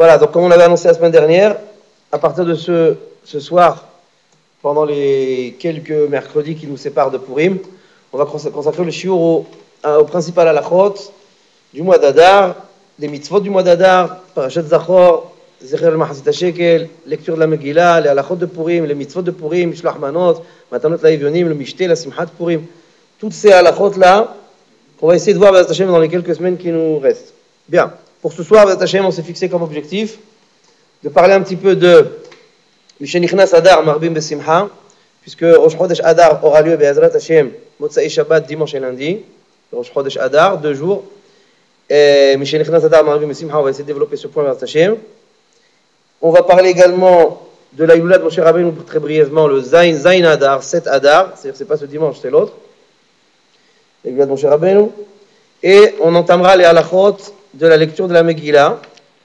Voilà, donc comme on l'avait annoncé la semaine dernière, à partir de ce soir, pendant les quelques mercredis qui nous séparent de Purim, on va consacrer le shiur au principal halachot du mois d'Adar, des mitzvot du mois d'Adar, Parashat Zachor, Zecher al-Mahazit HaShekel, lecture de la Megillah, les halachot de Purim, les mitzvot de Purim, Mishloach Manot, Matanot La'Evyonim, le Mishté, la Simchat Purim. Toutes ces halachot-là, qu'on va essayer de voir B'ezrat Hashem dans les quelques semaines qui nous restent. Bien, pour ce soir, B'ezrat Hashem, on s'est fixé comme objectif de parler un petit peu de Mishenichnas Adar Marbim Besimcha, puisque Rosh Chodesh Adar aura lieu B'ezrat Hashem, Motzai Shabbat, dimanche et lundi. Rosh Chodesh Adar, 2 jours. Et Mishenichnas Adar Marbim Besimcha, on va essayer de développer ce point B'ezrat Hashem. On va parler également de la Yulat Moshe Rabbeinu très brièvement, le Zain Adar, 7 Adar, c'est-à-dire c'est pas ce dimanche, c'est l'autre. La Yulat Moshe Rabbeinu. Et on entamera les halachot de la lecture de la Megillah,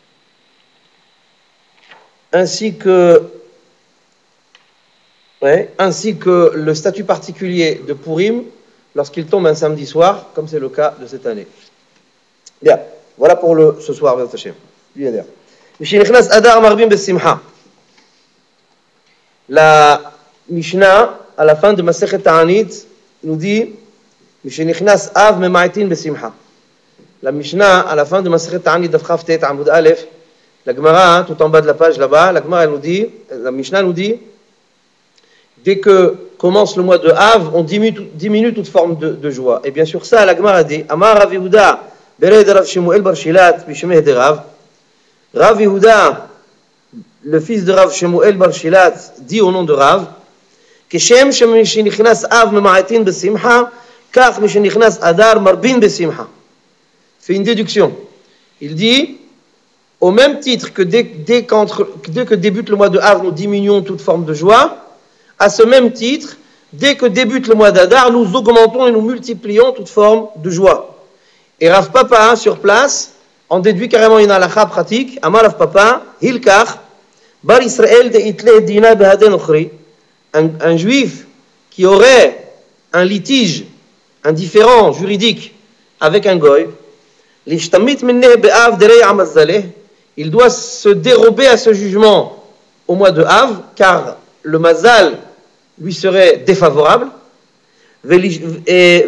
ainsi que le statut particulier de Purim lorsqu'il tombe un samedi soir, comme c'est le cas de cette année. Bien, voilà pour ce soir, B'ezrat Hashem. Mishenichnas Adar Marbim Besimcha. La Mishnah, à la fin de Masechet Ta'anit, nous dit Mishenichnas Av Memaitin Besimcha. La Mishnah, à la fin de Masechet Ta'anit, Daf Chaf Tet Amud Aleph, la Gemara, tout en bas de la page là-bas, la Mishnah nous dit, dès que commence le mois de Av, on diminue toute forme de joie. Et bien sûr ça, la Gemara dit, Amar Rav Yehuda, Bered Rav Shemuel Bar Shilat, Bishemeh de Rav. Rav Yehuda, le fils de Rav Shemuel Bar Shilat, dit au nom de Rav, Keshem Shenichnas Av Memaitin Besimcha, Kach Mishenichnas Adar Marbin Besimcha. Fait une déduction. Il dit, au même titre que dès que débute le mois de Av, nous diminuons toute forme de joie, à ce même titre, dès que débute le mois d'Adar, nous augmentons et nous multiplions toute forme de joie. Et Rav Papa, sur place, en déduit carrément une halakha pratique. Amar Rav Papa, Hilkach, Bar Israël de Itle Dina Behaden Ochri, un juif qui aurait un litige, un différend juridique avec un goy, l'ishtamit minne be'av derei amazaleh, il doit se dérober à ce jugement au mois de Av, car le mazal lui serait défavorable. Et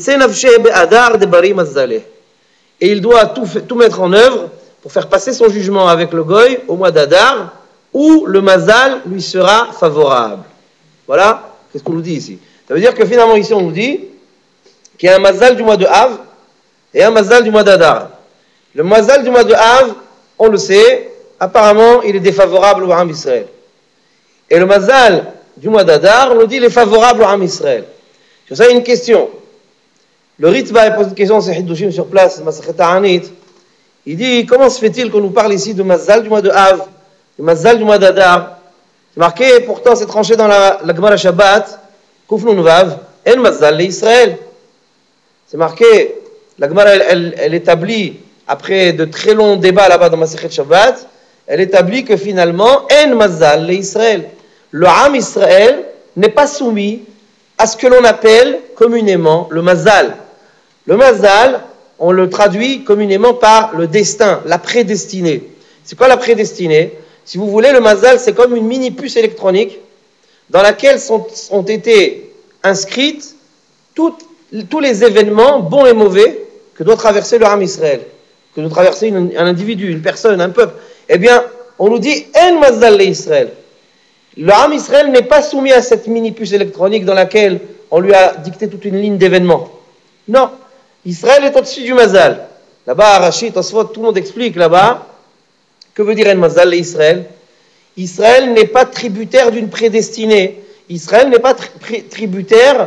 il doit tout mettre en œuvre pour faire passer son jugement avec le goy au mois d'Adar, où le mazal lui sera favorable. Voilà, qu'est-ce qu'on nous dit ici? Ça veut dire que finalement ici on nous dit qu'il y a un mazal du mois de Av et un mazal du mois d'Adar. Le mazal du mois de Av, on le sait, apparemment il est défavorable au Ham Israël. Et le mazal du mois d'Adar, on nous dit il est favorable au Ham Israël. Sur ça, il y a une question. Le Ritva pose une question, c'est Hiddushim sur place, Masachet Ta'anit. Il dit, comment se fait-il qu'on nous parle ici de mazal du mois de Av, du mazal du mois d'Adar? C'est marqué, pourtant c'est tranché dans la Gemara Shabbat, Kufnun Vav, En mazal l'Israël. C'est marqué, la Gemara elle établit, après de très longs débats là-bas dans Masachet Shabbat, elle établit que finalement, En mazal l'Israël. Le Ham Israël n'est pas soumis à ce que l'on appelle communément le mazal. Le mazal, on le traduit communément par le destin, la prédestinée. C'est quoi la prédestinée? Si vous voulez, le mazal, c'est comme une mini-puce électronique dans laquelle ont été inscrites tous les événements, bons et mauvais, que doit traverser le Ham Israël, que doit traverser un individu, une personne, un peuple. Eh bien, on nous dit « En mazal l'Israël ». Le Ham Israël n'est pas soumis à cette mini-puce électronique dans laquelle on lui a dicté toute une ligne d'événements. Non, Israël est au-dessus du mazal. Là-bas, Rachid, Tosfot, tout le monde explique là-bas. Que veut dire En mazal l'Israël? Israël n'est pas tributaire d'une prédestinée. Israël n'est pas tributaire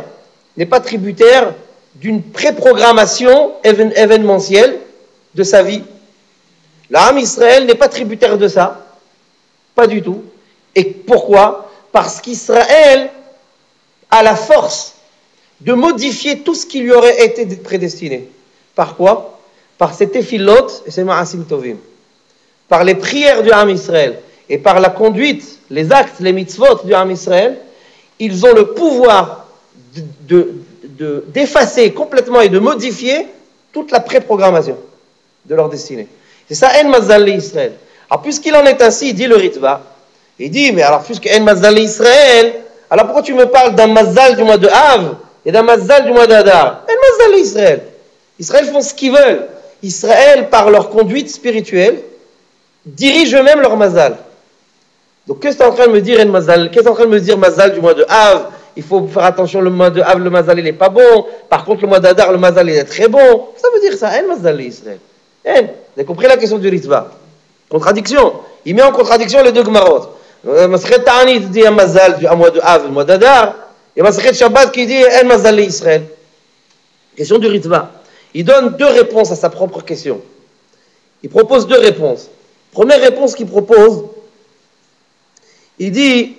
d'une préprogrammation événementielle de sa vie. Le Ham Israël n'est pas tributaire de ça. Pas du tout. Et pourquoi? Parce qu'Israël a la force de modifier tout ce qui lui aurait été prédestiné. Par quoi? Par ses tefillot et ses ma'asim tovim. Par les prières du Ham Israël et par la conduite, les actes, les mitzvot du Ham Israël, ils ont le pouvoir d'effacer complètement et de modifier toute la préprogrammation de leur destinée. C'est ça, En mazal l'Israël. Alors, puisqu'il en est ainsi, il dit le Ritva, il dit, mais alors, puisque en Mazal Israël, alors pourquoi tu me parles d'un Mazal du mois de Av et d'un Mazal du mois d'Adar? En Mazal Israël. Israël font ce qu'ils veulent. Israël, par leur conduite spirituelle, dirige eux-mêmes leur Mazal. Donc, qu'est-ce que tu es en train de me dire, en Mazal? Qu'est-ce que tu es en train de me dire, Mazal du mois de Av? Il faut faire attention, le mois de Av, le Mazal, il n'est pas bon. Par contre, le mois d'Adar, le Mazal, il est très bon. Ça veut dire ça, en Mazal Israël. Vous avez compris la question du Ritva? Contradiction. Il met en contradiction les deux Gemarot. Masechet Ta'anit dit un Mazal du mois de Av, le mois d'Adar, et Masechet Shabbat qui dit en Mazal Israël. Question du Ritva. Il donne deux réponses à sa propre question. Il propose deux réponses. Première réponse qu'il propose, il dit,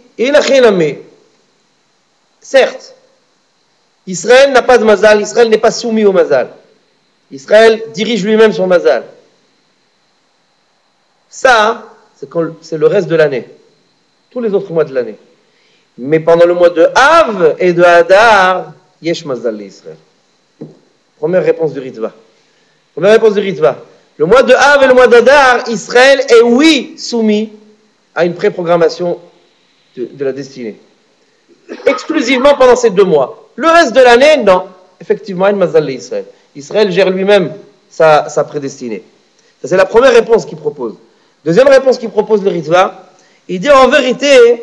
certes, Israël n'a pas de Mazal, Israël n'est pas soumis au Mazal. Israël dirige lui-même son Mazal. Ça, c'est le reste de l'année. Tous les autres mois de l'année. Mais pendant le mois de Av et de Hadar, Yesh Mazal Israël. Première réponse du Ritva. Première réponse du Ritva. Le mois de Av et le mois d'Adar, Israël est oui soumis à une préprogrammation de la destinée. Exclusivement pendant ces 2 mois. Le reste de l'année, non. Effectivement, il Mazal Israël. Israël gère lui-même sa prédestinée. Ça, c'est la première réponse qu'il propose. Deuxième réponse qu'il propose le Ritva, il dit en vérité,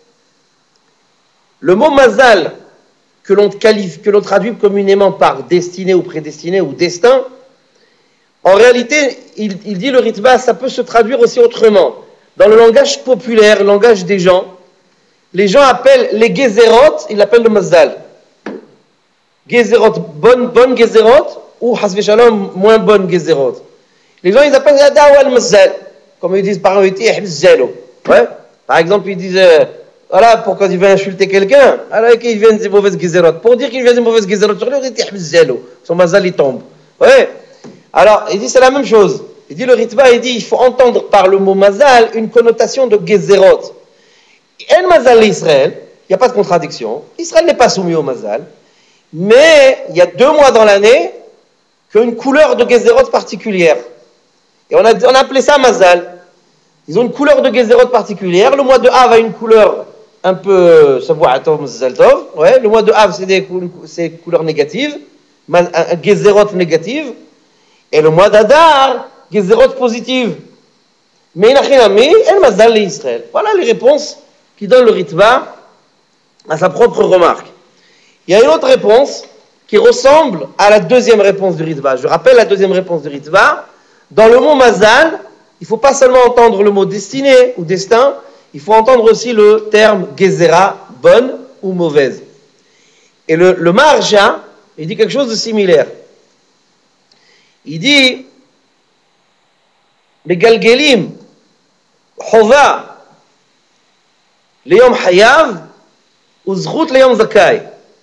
le mot Mazal, que l'on traduit communément par destinée ou prédestinée ou destin, en réalité, il dit le Ritva, ça peut se traduire aussi autrement. Dans le langage populaire, le langage des gens appellent les Gezerot, ils l'appellent le Mazal. Gezerot, bonne Gezerot, ou Hasve Shalom, moins bonne Gezerot. Les gens, ils appellent la Dawa al-Mazal. Comme ils disent par exemple, ouais. Par exemple, ils disent, voilà, pourquoi il vient insulter quelqu'un, alors qu'il vient des mauvaises Gezerot. Pour dire qu'il vient des mauvaises Gezerot sur lui, il dit, son Mazal, il tombe. Ouais. Alors, il dit, c'est la même chose. Il dit, le Ritva, il dit, il faut entendre par le mot Mazal une connotation de Gezerot. En Mazal Israël, il n'y a pas de contradiction. Israël n'est pas soumis au Mazal. Mais il y a 2 mois dans l'année qui ont une couleur de Gezerot particulière. Et on a appelé ça Mazal. Ils ont une couleur de Gezerot particulière. Le mois de Av a une couleur un peu Shavuatov, Mazal Tov. Ouais, le mois de Av, c'est couleur négative. Un Gezerot négative. Et le mois d'Adar, Gezerot positive. Mais El Mazal Israël. Voilà les réponses qui donne le Ritva à sa propre remarque. Il y a une autre réponse qui ressemble à la deuxième réponse du Ritva. Je rappelle la deuxième réponse du Ritva. Dans le mot Mazal, il ne faut pas seulement entendre le mot destinée ou destin, il faut entendre aussi le terme Gezerah, bonne ou mauvaise. Et le Maharsha, il dit quelque chose de similaire. Il dit les Galgelim, Chova, ליום חייב וזכות ליום זכאי.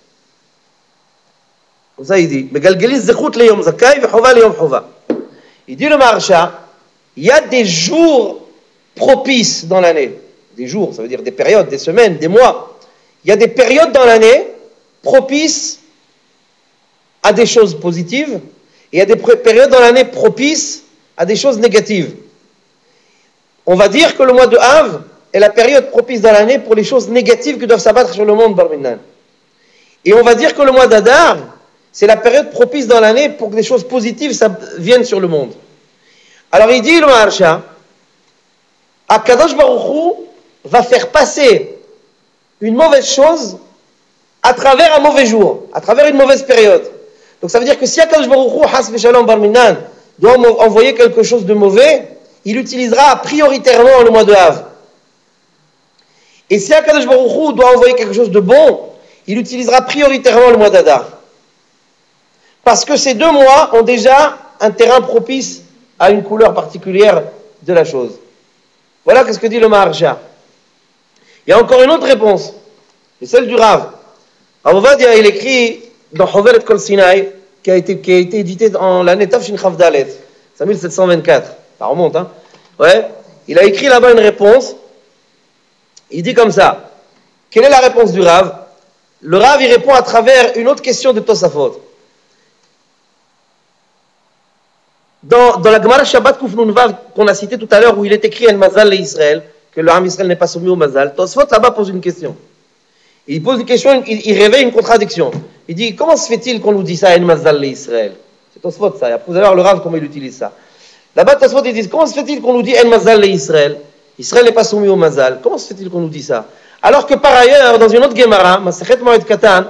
ça il dit, מגלגלים זכות ליום זכאי וחובה ליום חובה. Il dit le Maharsha, il y a des jours propices dans l'année. Des jours, ça veut dire des périodes, des semaines, des mois. Il y a des périodes dans l'année propices à des choses positives et il y a des périodes dans l'année propices à des choses négatives. On va dire que le mois de Av est la période propice dans l'année pour les choses négatives qui doivent s'abattre sur le monde Barminan. Et on va dire que le mois d'Adar, c'est la période propice dans l'année pour que des choses positives viennent sur le monde. Alors il dit le Maharsha, Akadosh Baruch Hu va faire passer une mauvaise chose à travers un mauvais jour, à travers une mauvaise période. Donc ça veut dire que si Akadosh Baruch Hu, Has V'Shalom Barminan, doit envoyer quelque chose de mauvais, il utilisera prioritairement le mois de Av. Et si Akadosh Baruch Hu doit envoyer quelque chose de bon, il utilisera prioritairement le mois d'Adar. Parce que ces 2 mois ont déjà un terrain propice à une couleur particulière de la chose. Voilà ce que dit le Maharsha. Il y a encore une autre réponse, c'est celle du Rav. Rav Ovadia, il écrit dans Hoveret Kol Sinai, qui a été édité en l'année Tafshin Chav Dalet, c'est 1724. Ça remonte, hein? Ouais. Il a écrit là-bas une réponse. Il dit comme ça. Quelle est la réponse du Rav? Le Rav, il répond à travers une autre question de Tosafot. dans la Gemara Shabbat Kuf Nun Vav qu'on a cité tout à l'heure, où il est écrit El Mazal Israël, que le Ham Israël n'est pas soumis au Mazal, Tosfot là-bas pose une question. Il pose une question, il réveille une contradiction. Il dit, comment se fait-il qu'on nous dit ça El Mazal Israël? C'est Tosfot ça, et après vous allez voir le Rav comment il utilise ça. Là-bas Tosfot ils disent, comment se fait-il qu'on nous dit El Mazal Israël? Israël n'est pas soumis au Mazal. Comment se fait-il qu'on nous dit ça? Alors que par ailleurs, dans une autre Gemara, Masechet Moed Katan,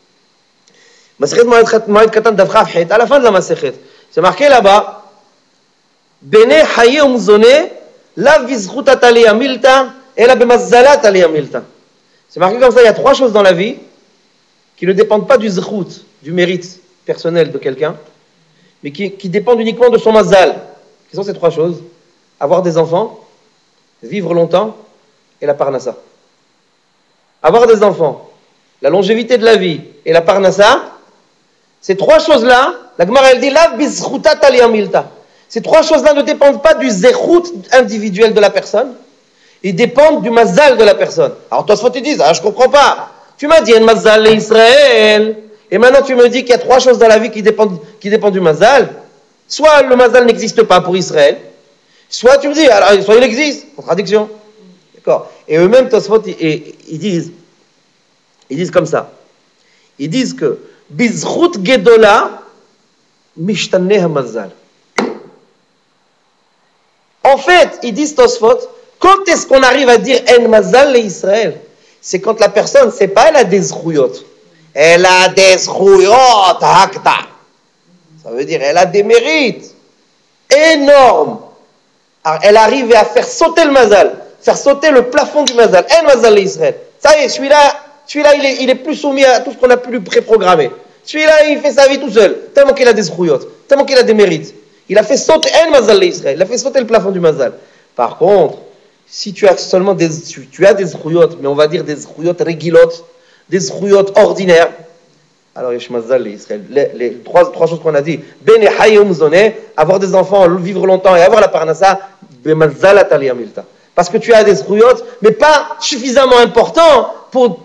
à la fin de la Masechet, c'est marqué là-bas, Bene Haye Umzone, la vizchutat aliyah milta, et la bemazzalat aliyah milta. C'est marqué comme ça, il y a trois choses dans la vie qui ne dépendent pas du zchut, du mérite personnel de quelqu'un, mais qui dépendent uniquement de son mazal. Quelles sont ces trois choses? Avoir des enfants, vivre longtemps et la parnassa. Avoir des enfants, la longévité de la vie et la parnassa, ces trois choses-là, la Gemara elle dit la bizchutat aliyah milta. Ces trois choses-là ne dépendent pas du zechut individuel de la personne, ils dépendent du mazal de la personne. Alors toi, tu dis, je comprends pas. Tu m'as dit un mazal Israël, et maintenant tu me dis qu'il y a trois choses dans la vie qui dépendent du mazal. Soit le mazal n'existe pas pour Israël, soit tu me dis, alors, soit il existe. Contradiction. D'accord. Et eux-mêmes, Tosfot, ils disent comme ça. Ils disent que bizchut gedola mishtaneh hamazal. En fait, ils disent Tosfot, quand est-ce qu'on arrive à dire En Mazal le Israël? C'est quand la personne, c'est pas elle a des zruyot. Elle a des zruyot, hakta. Ça veut dire elle a des mérites énormes. Alors, elle arrive à faire sauter le Mazal, faire sauter le plafond du Mazal. En Mazal le Israël. Ça y est, celui-là il est plus soumis à tout ce qu'on a pu lui préprogrammer. Celui-là, il fait sa vie tout seul, tellement qu'il a des zruyot, tellement qu'il a des mérites. Il a fait sauter El Mazal l'Israël, il a fait sauter le plafond du Mazal. Par contre, si tu as seulement des zruyot, mais on va dire des zruyot régilot, des zruyot ordinaires, alors Yesh Mazal l'Israël. Les trois choses qu'on a dit, Bene Hayom Zone, avoir des enfants, vivre longtemps et avoir la parnassa, Bemazal Atalia Milta. Parce que tu as des zruyot, mais pas suffisamment importants pour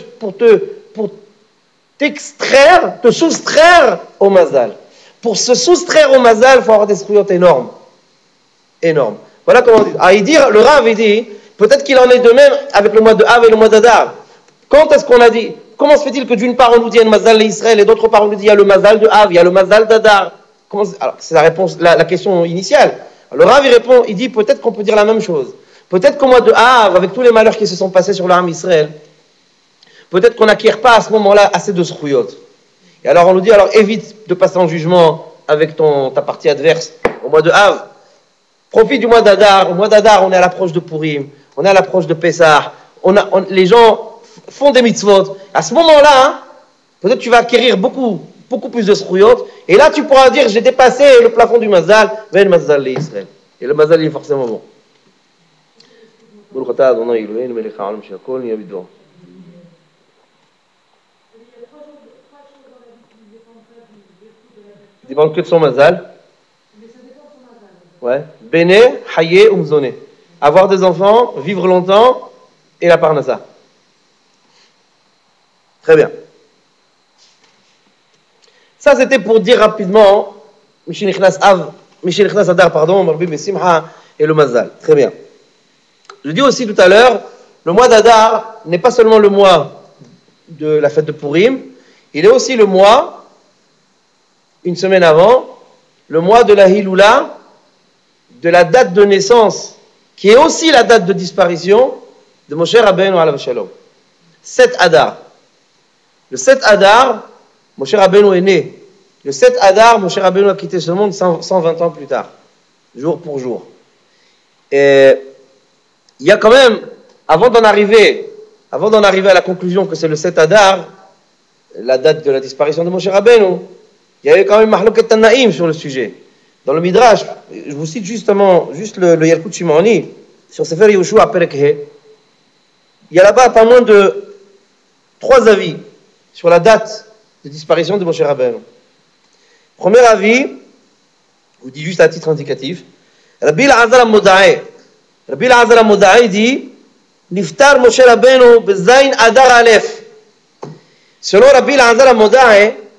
t'extraire, te soustraire au Mazal. Pour se soustraire au mazal, il faut avoir des zruyot énormes. Énormes. Voilà comment on dit. Ah, le Rav, il dit, peut-être qu'il en est de même avec le mois de Av et le mois d'Adar. Quand est-ce qu'on a dit, comment se fait-il que d'une part on nous dit un mazal l'Israël et d'autre part on nous dit il y a le mazal de Av, il y a le mazal d'Adar? Alors, c'est la réponse, la question initiale. Alors, le Rav, il répond, il dit, peut-être qu'on peut dire la même chose. Peut-être qu'au mois de Av, avec tous les malheurs qui se sont passés sur l'âme Israël, peut-être qu'on n'acquiert pas à ce moment-là assez de zruyot. Et alors on nous dit, alors évite de passer en jugement avec ta partie adverse au mois de Av. Profite du mois d'Adar. Au mois d'Adar, on est à l'approche de Purim, on est à l'approche de Pessah. Les gens font des mitzvot. À ce moment-là, peut-être tu vas acquérir beaucoup plus de zruyot. Et là, tu pourras dire, j'ai dépassé le plafond du mazal, vers le mazal l'Israël. Et le mazal, il est forcément bon. Il dépend que de son mazal. Ouais. Bene, haye, umzone. Avoir des enfants, vivre longtemps et la parnassa. Très bien. Ça, c'était pour dire rapidement Mishenichnas Adar, pardon, Marbi Besimha et le mazal. Très bien. Je dis aussi tout à l'heure, le mois d'Adar n'est pas seulement le mois de la fête de Purim, il est aussi le mois, une semaine avant, le mois de la Hiloula, de la date de naissance, qui est aussi la date de disparition de Moshe Rabbeinu alav shalom. 7 Adar. Le 7 Adar, Moshe Rabbeinu est né. Le 7 Adar, Moshe Rabbeinu a quitté ce monde 120 ans plus tard, jour pour jour. Et il y a quand même, avant d'en arriver à la conclusion que c'est le 7 Adar, la date de la disparition de Moshe Rabbeinu, il y avait quand même Mahloket Tanaïm sur le sujet. Dans le Midrash, je vous cite juste le Yalkut Shimoni, sur Sefer Yehoshua Perek He. Il y a là-bas pas moins de 3 avis sur la date de disparition de Moshe Rabbeinu. Premier avis, je vous dis juste à titre indicatif, Rabbi Elazar HaModa'i dit Niftar Moshe Rabbeinu bezayin Adar Aleph. Selon Rabbi Elazar HaModa'i,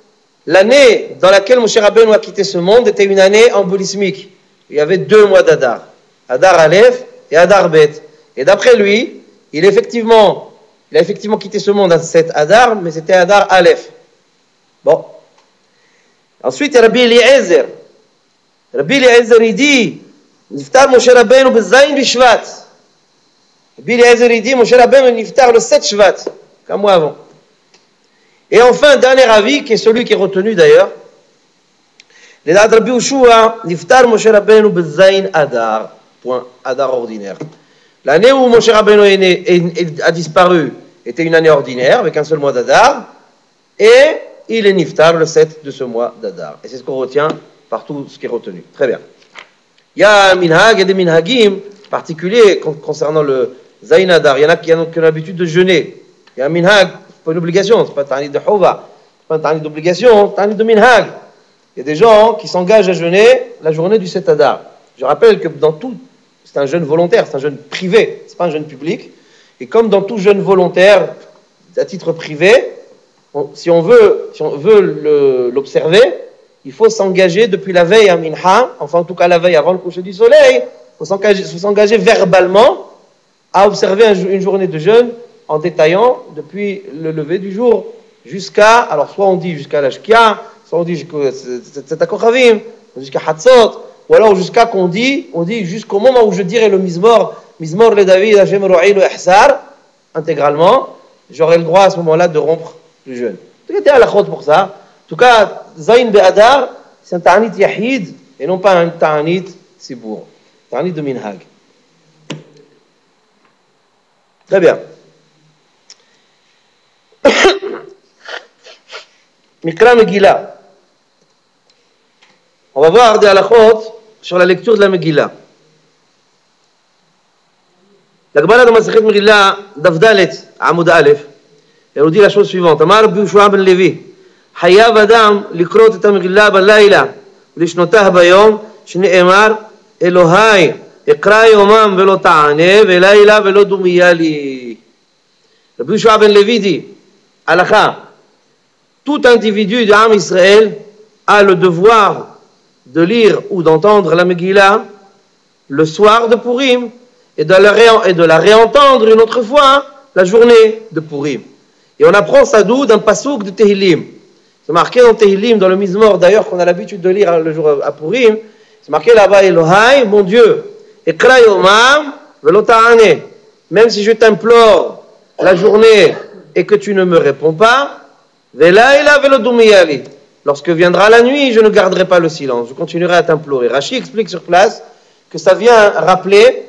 l'année dans laquelle Moshe Rabbeinu a quitté ce monde était une année embolismique. Il y avait 2 mois d'Adar. Adar Aleph et Adar Bet. Et d'après lui, il a effectivement quitté ce monde à cet Adar, mais c'était Adar Aleph. Bon. Ensuite, il y a Rabbi Eliezer. Rabbi Eliezer, il dit, Niftar Moshe Rabbeinu bezayin bishvat. Rabbi Eliezer, il dit, Moshe Rabbeinu niftar le 7 Shvat, comme moi avant. Et enfin, dernier avis, qui est celui qui est retenu d'ailleurs, les Rabbi Ushua, niftar Moshe Rabbeinu bezayin Adar. Point. Adar ordinaire. L'année où Moshe Rabbeinu est né, a disparu était une année ordinaire, avec un seul mois d'Adar, et il est niftar le 7 de ce mois d'Adar. Et c'est ce qu'on retient par tout ce qui est retenu. Très bien. Il y a un minhag, il y a des minhagim particuliers concernant le Zayin Adar. Il y en a qui ont l'habitude de jeûner. Il y a un minhag, c'est pas une obligation, c'est pas un ta'anit de chouva, c'est pas un ta'anit d'obligation, c'est un ta'anit de minhag. Il y a des gens qui s'engagent à jeûner la journée du 7 Adar. Je rappelle que dans tout, c'est un jeûne volontaire, c'est un jeûne privé, c'est pas un jeûne public. Et comme dans tout jeûne volontaire, à titre privé, si on veut l'observer, il faut s'engager depuis la veille à Minha, enfin en tout cas la veille avant le coucher du soleil, il faut s'engager verbalement à observer une journée de jeûne en détaillant depuis le lever du jour jusqu'à, alors soit on dit jusqu'à la Shkia, soit on dit jusqu'à Kochavim, jusqu'à Hatzot, ou alors jusqu'à on dit jusqu'au moment où je dirai le Mizmor le David, Hashem Ro'il, le Ihsar, intégralement, j'aurai le droit à ce moment-là de rompre le jeûne. En tout cas, tu es à la chôte pour ça. En tout cas, Zayin Be'adar, c'est un ta'anit yahid et non pas un ta'anit sibour. Ta'anit de minhag. Très bien. Mikra Megillah. On va voir des halachot sur la lecture de la Megillah. La Gemara de Masechet Megillah, Daf Dalet, Amud Aleph, elle nous dit la chose suivante. Amar Rabbi Yehoshua ben Levi, Hayav Adam likrot et המגילה בלילה ולשנותיה ביום, שנאמר אלוהי אקרא יומם ולא תענה ולילה ולא דומיה לי. Rabbi Yehoshua ben Levi dit, halakha, tout individu de Am Israël a le devoir de lire ou d'entendre la Megillah le soir de Purim et de la réentendre une autre fois la journée de Purim. Et on apprend ça d'où? D'un pasouk de Tehillim. C'est marqué dans Tehillim, dans le Mizmor d'ailleurs, qu'on a l'habitude de lire le jour à Purim. C'est marqué là-bas, Elohai, mon Dieu, Ekra yomam velo ta'ane. Même si je t'implore la journée et que tu ne me réponds pas, Velaila velo dumiyali. Lorsque viendra la nuit, je ne garderai pas le silence, je continuerai à t'implorer. Rashi explique sur place que ça vient rappeler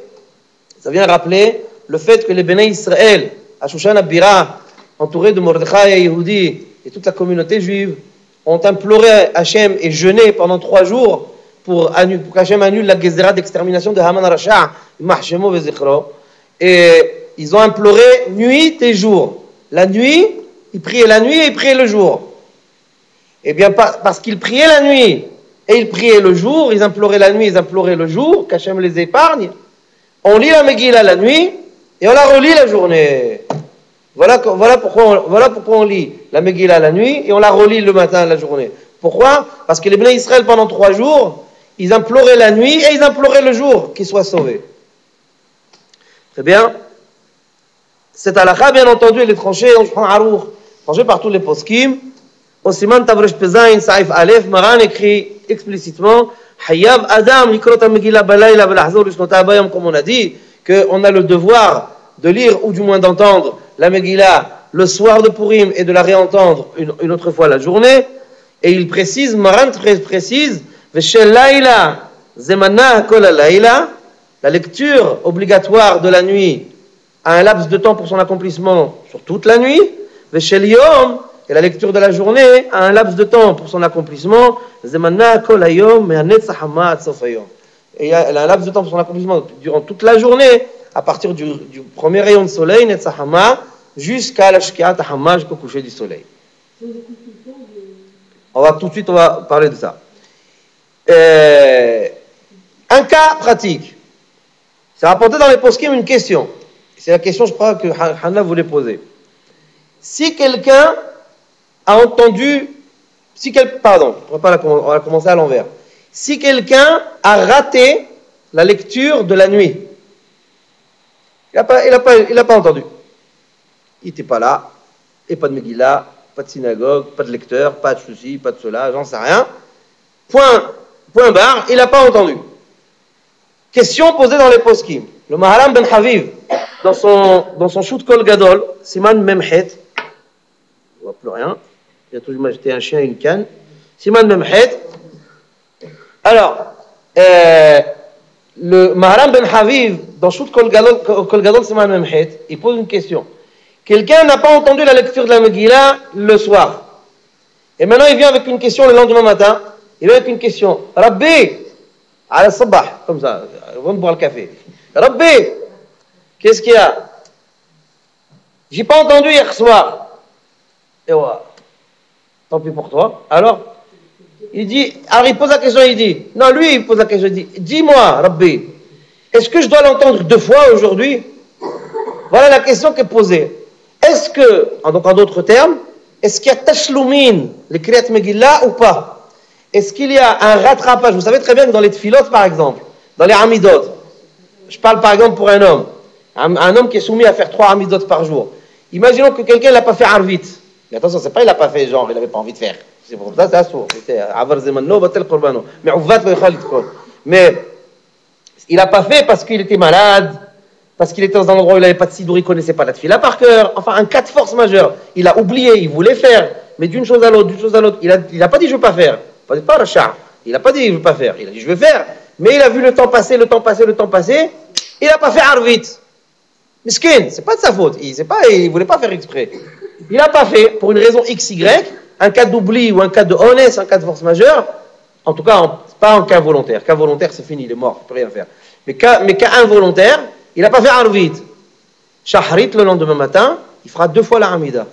le fait que les Béné Israël, à Shushan Abira, entourés de Mordechai et Yehudi et toute la communauté juive, ont imploré Hachem et jeûné pendant 3 jours pour qu'Hachem annule la Gezerah d'extermination de Haman Rasha, Mahshemo Vezichro. Et ils ont imploré nuit et jour. La nuit, ils priaient la nuit et ils priaient le jour. Eh bien, parce qu'ils priaient la nuit et ils priaient le jour, ils imploraient la nuit, ils imploraient le jour, qu'Hachem les épargne. On lit la Megillah la nuit et on la relit la journée. Voilà pourquoi on lit la Megillah la nuit et on la relit le matin la journée. Pourquoi? Parce que les Bnei Israël pendant 3 jours, ils imploraient la nuit et ils imploraient le jour qu'ils soient sauvés. Très bien. Cette halakha, bien entendu, elle est tranchée en Shulchan Aruch, tranchée par tous les poskim. Au Siman Tavresh Pezayin, Saïf Aleph, Maran écrit explicitement Hayav Adam, Likrot HaMegillah Balayla Velahzor Lishnota Abayam, comme on a dit, qu'on a le devoir de lire ou du moins d'entendre la Megillah le soir de Purim et de la réentendre une autre fois la journée. Et il précise, Maran très précise, Veshel Laila Zemana Kol Laila, la lecture obligatoire de la nuit a un laps de temps pour son accomplissement sur toute la nuit. Veshel Yom, et la lecture de la journée a un laps de temps pour son accomplissement. Zemana Kol Hayom Me'anetzach Hama Ad Sof Hayom. Et elle a un laps de temps pour son accomplissement durant toute la journée, à partir du premier rayon de soleil, Netzach Hama, jusqu'à la Shkiat Hama, jusqu'au coucher du soleil. On va parler de ça. Un cas pratique. C'est rapporté dans les poskim une question. C'est la question, je crois, que Hannah voulait poser. Si quelqu'un a entendu Pardon, on va commencer à l'envers. Si quelqu'un a raté la lecture de la nuit, il n'a pas entendu. Il n'était pas là, et pas de Megillah, pas de synagogue, pas de lecteur, pas de ceci, pas de cela, j'en sais rien. Point barre, il n'a pas entendu. Question posée dans les poskim. Le Maharam Ben Haviv, dans son shoot Kol Gadol, Siman Memhet, on ne voit plus rien, il a toujours m'ajouté un chien et une canne. Siman Memhet. Alors, le Maharam Ben Haviv, dans shoot Kol Gadol, Siman Memhet, il pose une question. Quelqu'un n'a pas entendu la lecture de la Megillah le soir. Et maintenant, il vient avec une question le lendemain matin. Il vient avec une question. Rabbi, à la sabah, comme ça, avant de boire le café. Rabbi, qu'est-ce qu'il y a? J'ai pas entendu hier soir. Et ouais, tant pis pour toi. Alors, il pose la question, il dit, non, lui, il pose la question, il dit, dis-moi, Rabbi, est-ce que je dois l'entendre 2 fois aujourd'hui? Voilà la question qui est posée. Est-ce que, donc en d'autres termes, est-ce qu'il y a tashloumin, les kriyat Megillah ou pas? Est-ce qu'il y a un rattrapage? Vous savez très bien que dans les tfilot, par exemple, dans les amidot, je parle par exemple pour un homme, un homme qui est soumis à faire 3 amidot par jour. Imaginons que quelqu'un ne l'a pas fait arvit. Mais attention, c'est pas il l'a pas fait genre, il n'avait pas envie de faire. C'est pour ça, c'est assourd. Mais il n'a pas fait parce qu'il était malade, parce qu'il était dans un endroit où il n'avait pas de sidour, il ne connaissait pas la tfila par cœur. Enfin, un cas de force majeure. Il a oublié, il voulait faire, mais d'une chose à l'autre, il n'a pas dit je ne veux pas faire. Pas Rachar. Il n'a pas dit je ne veux pas faire. Il a dit je veux faire. Mais il a vu le temps passer. Il n'a pas fait arvit. Miskin, c'est pas de sa faute. Il ne voulait pas faire exprès. Il n'a pas fait, pour une raison XY, un cas d'oubli ou un cas de honnête, un cas de force majeure. En tout cas, pas un cas volontaire. Cas volontaire, c'est fini, il est mort, il ne peut rien faire. Mais cas involontaire, il n'a pas fait arvit. Shahrit, le lendemain matin, il fera 2 fois la hamida.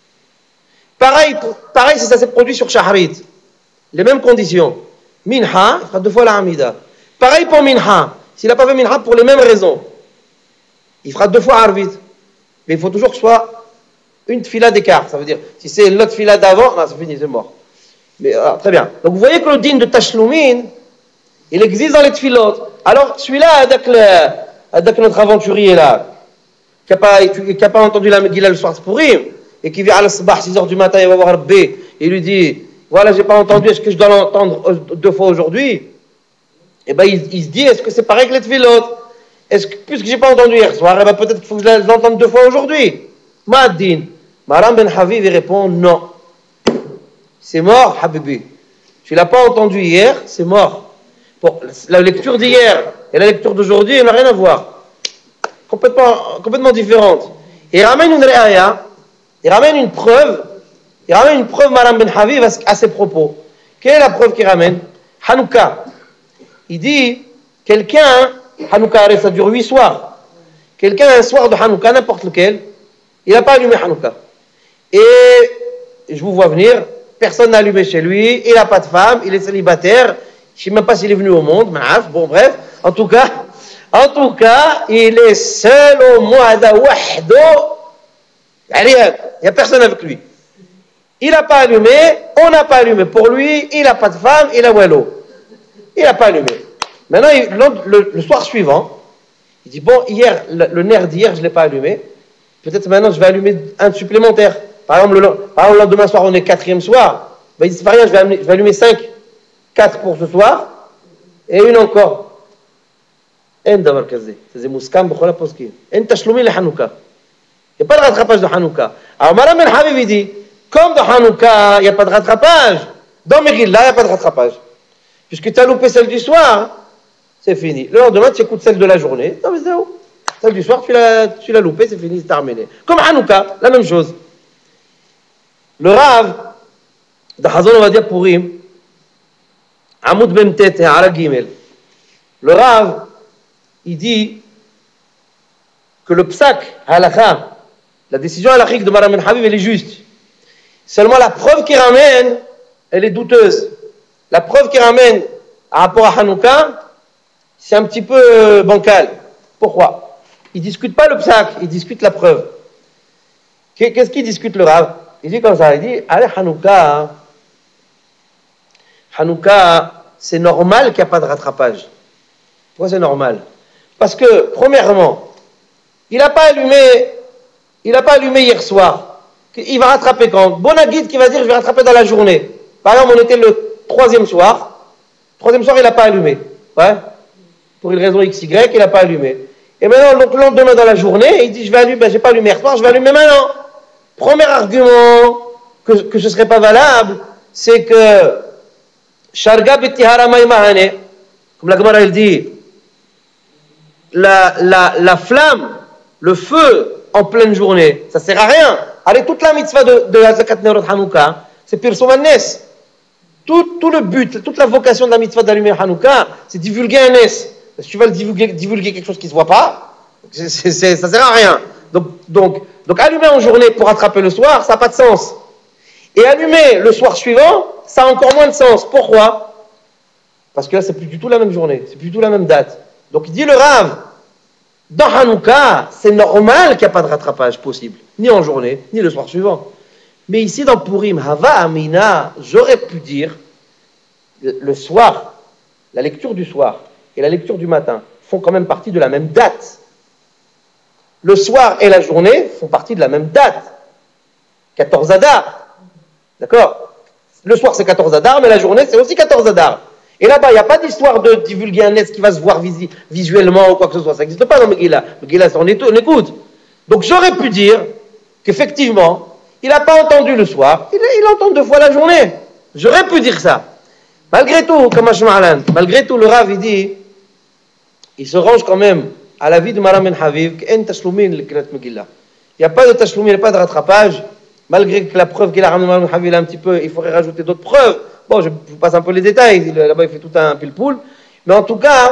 Pareil si ça s'est produit sur Shahrit. Les mêmes conditions. Minha, il fera 2 fois la hamida. Pareil pour Minha. S'il n'a pas fait Minha pour les mêmes raisons, il fera 2 fois arvit. Mais il faut toujours que ce soit une tfila d'écart. Ça veut dire, si c'est l'autre tfila d'avant, non, c'est fini, c'est mort. Mais très bien. Donc vous voyez que le din de Tashloumin, il existe dans les tfilot. Alors celui-là, avec notre aventurier là, qui n'a pas entendu la Megillah le soir de Purim, et qui vient à la sabah, 6h du matin, il va voir Rabbi, et il lui dit, voilà, j'ai pas entendu, est-ce que je dois l'entendre 2 fois aujourd'hui? Et ben il se dit, est-ce que c'est pareil que les tfilot? Puisque j'ai pas entendu hier soir, ben peut-être qu'il faut que je l'entende 2 fois aujourd'hui. Ma'adin. Maharam Ben Haviv, il répond, non. C'est mort, Habibi. Tu l'as pas entendu hier, c'est mort. Bon, la lecture d'hier et la lecture d'aujourd'hui, elle n'a rien à voir. Complètement différente. Il ramène une réaya, il ramène une preuve, Maharam Ben Haviv, à ses propos. Quelle est la preuve qu'il ramène? Hanouka. Il dit, quelqu'un, Hanouka, ça dure 8 soirs. Quelqu'un, un soir de Hanouka, n'importe lequel, il n'a pas allumé Hanouka. Et je vous vois venir, personne n'a allumé chez lui, il n'a pas de femme, il est célibataire, je ne sais même pas s'il est venu au monde, bon bref, en tout cas, il est seul au Mu'ada wahdo, il n'y a personne avec lui. Il n'a pas allumé, on n'a pas allumé pour lui, il n'a pas de femme, il a wallo. Il n'a pas allumé. Maintenant, le soir suivant, il dit, bon, hier, le nerf d'hier, je ne l'ai pas allumé, peut-être maintenant je vais allumer un supplémentaire. Par exemple, le lendemain soir, on est 4e soir, ben, il dit, c'est pas rien, je vais allumer 4 pour ce soir, et une encore. En davar kazé. C'est mouskam b'chola poskim. En tashloumi le Hanouka. Il n'y a pas de rattrapage de Hanouka. Alors, Maharam Ben Haviv, il dit, comme dans Hanouka, il n'y a pas de rattrapage, dans Megillah, il n'y a pas de rattrapage. Puisque tu as loupé celle du soir, c'est fini. Le lendemain, tu écoutes celle de la journée. Non, mais c'est où? Celle du soir, tu l'as loupé, c'est fini, c'est terminé. Comme Hanouka, la même chose. Le Rav, de Hazon, on va dire Purim, Amoud Bemtet et Ara Gimel. Le Rav, il dit que le psak, halakha, la décision halachique de Maharam Ben Haviv, elle est juste. Seulement la preuve qu'il ramène, elle est douteuse. La preuve qu'il ramène à rapport à Hanouka, c'est un petit peu bancal. Pourquoi? Il ne discute pas le psak, il discute la preuve. Qu'est-ce qu'il discute le Rav? Il dit comme ça, il dit, allez Hanouka, Hanouka, c'est normal qu'il n'y a pas de rattrapage. Pourquoi c'est normal? Parce que, premièrement, il n'a pas allumé hier soir. Il va rattraper quand? Bon guide qui va dire je vais rattraper dans la journée. Par exemple, on était le troisième soir. Troisième soir, il n'a pas allumé. Ouais. Pour une raison XY, il n'a pas allumé. Et maintenant, donc, le lendemain dans la journée, il dit je vais allumer, ben, j'ai pas allumé hier soir, je vais allumer maintenant. Premier argument que ce ne serait pas valable, c'est que Sharga bitihara maïmahane, comme la Gemara elle dit, la flamme, le feu en pleine journée, ça ne sert à rien. Allez, toute la mitzvah de la Zakat Nerot Hanouka, c'est Pirsom Nes. Tout le but, toute la vocation de la mitzvah d'allumer Hanouka, c'est divulguer un Nes. Si tu vas divulguer quelque chose qui ne se voit pas, ça ne sert à rien. Donc, allumer en journée pour attraper le soir, ça n'a pas de sens. Et allumer le soir suivant, ça a encore moins de sens. Pourquoi? Parce que là, c'est plus du tout la même journée, c'est plus du tout la même date. Donc il dit le Rav, dans Hanouka, c'est normal qu'il n'y a pas de rattrapage possible, ni en journée, ni le soir suivant. Mais ici dans Purim, Hava Amina, j'aurais pu dire, le soir, la lecture du soir et la lecture du matin font quand même partie de la même date. Le soir et la journée font partie de la même date. 14 Adar. D'accord? Le soir c'est 14 Adar, mais la journée c'est aussi 14 Adar. Et là-bas, il n'y a pas d'histoire de divulguer un Nes qui va se voir visuellement ou quoi que ce soit. Ça n'existe pas dans Megillah. Megillah, on écoute. Donc j'aurais pu dire qu'effectivement, il n'a pas entendu le soir, il entend 2 fois la journée. J'aurais pu dire ça. Malgré tout, le Rav, il dit, il se range quand même à l'avis de Maram Ben Haviv, qu'il n'y a pas de tashloumin, il n'y a pas de rattrapage, malgré que la preuve qu'il a ramené Maram Ben Haviv un petit peu, il faudrait rajouter d'autres preuves. Bon, je vous passe un peu les détails, là-bas il fait tout un pile-poule, mais en tout cas,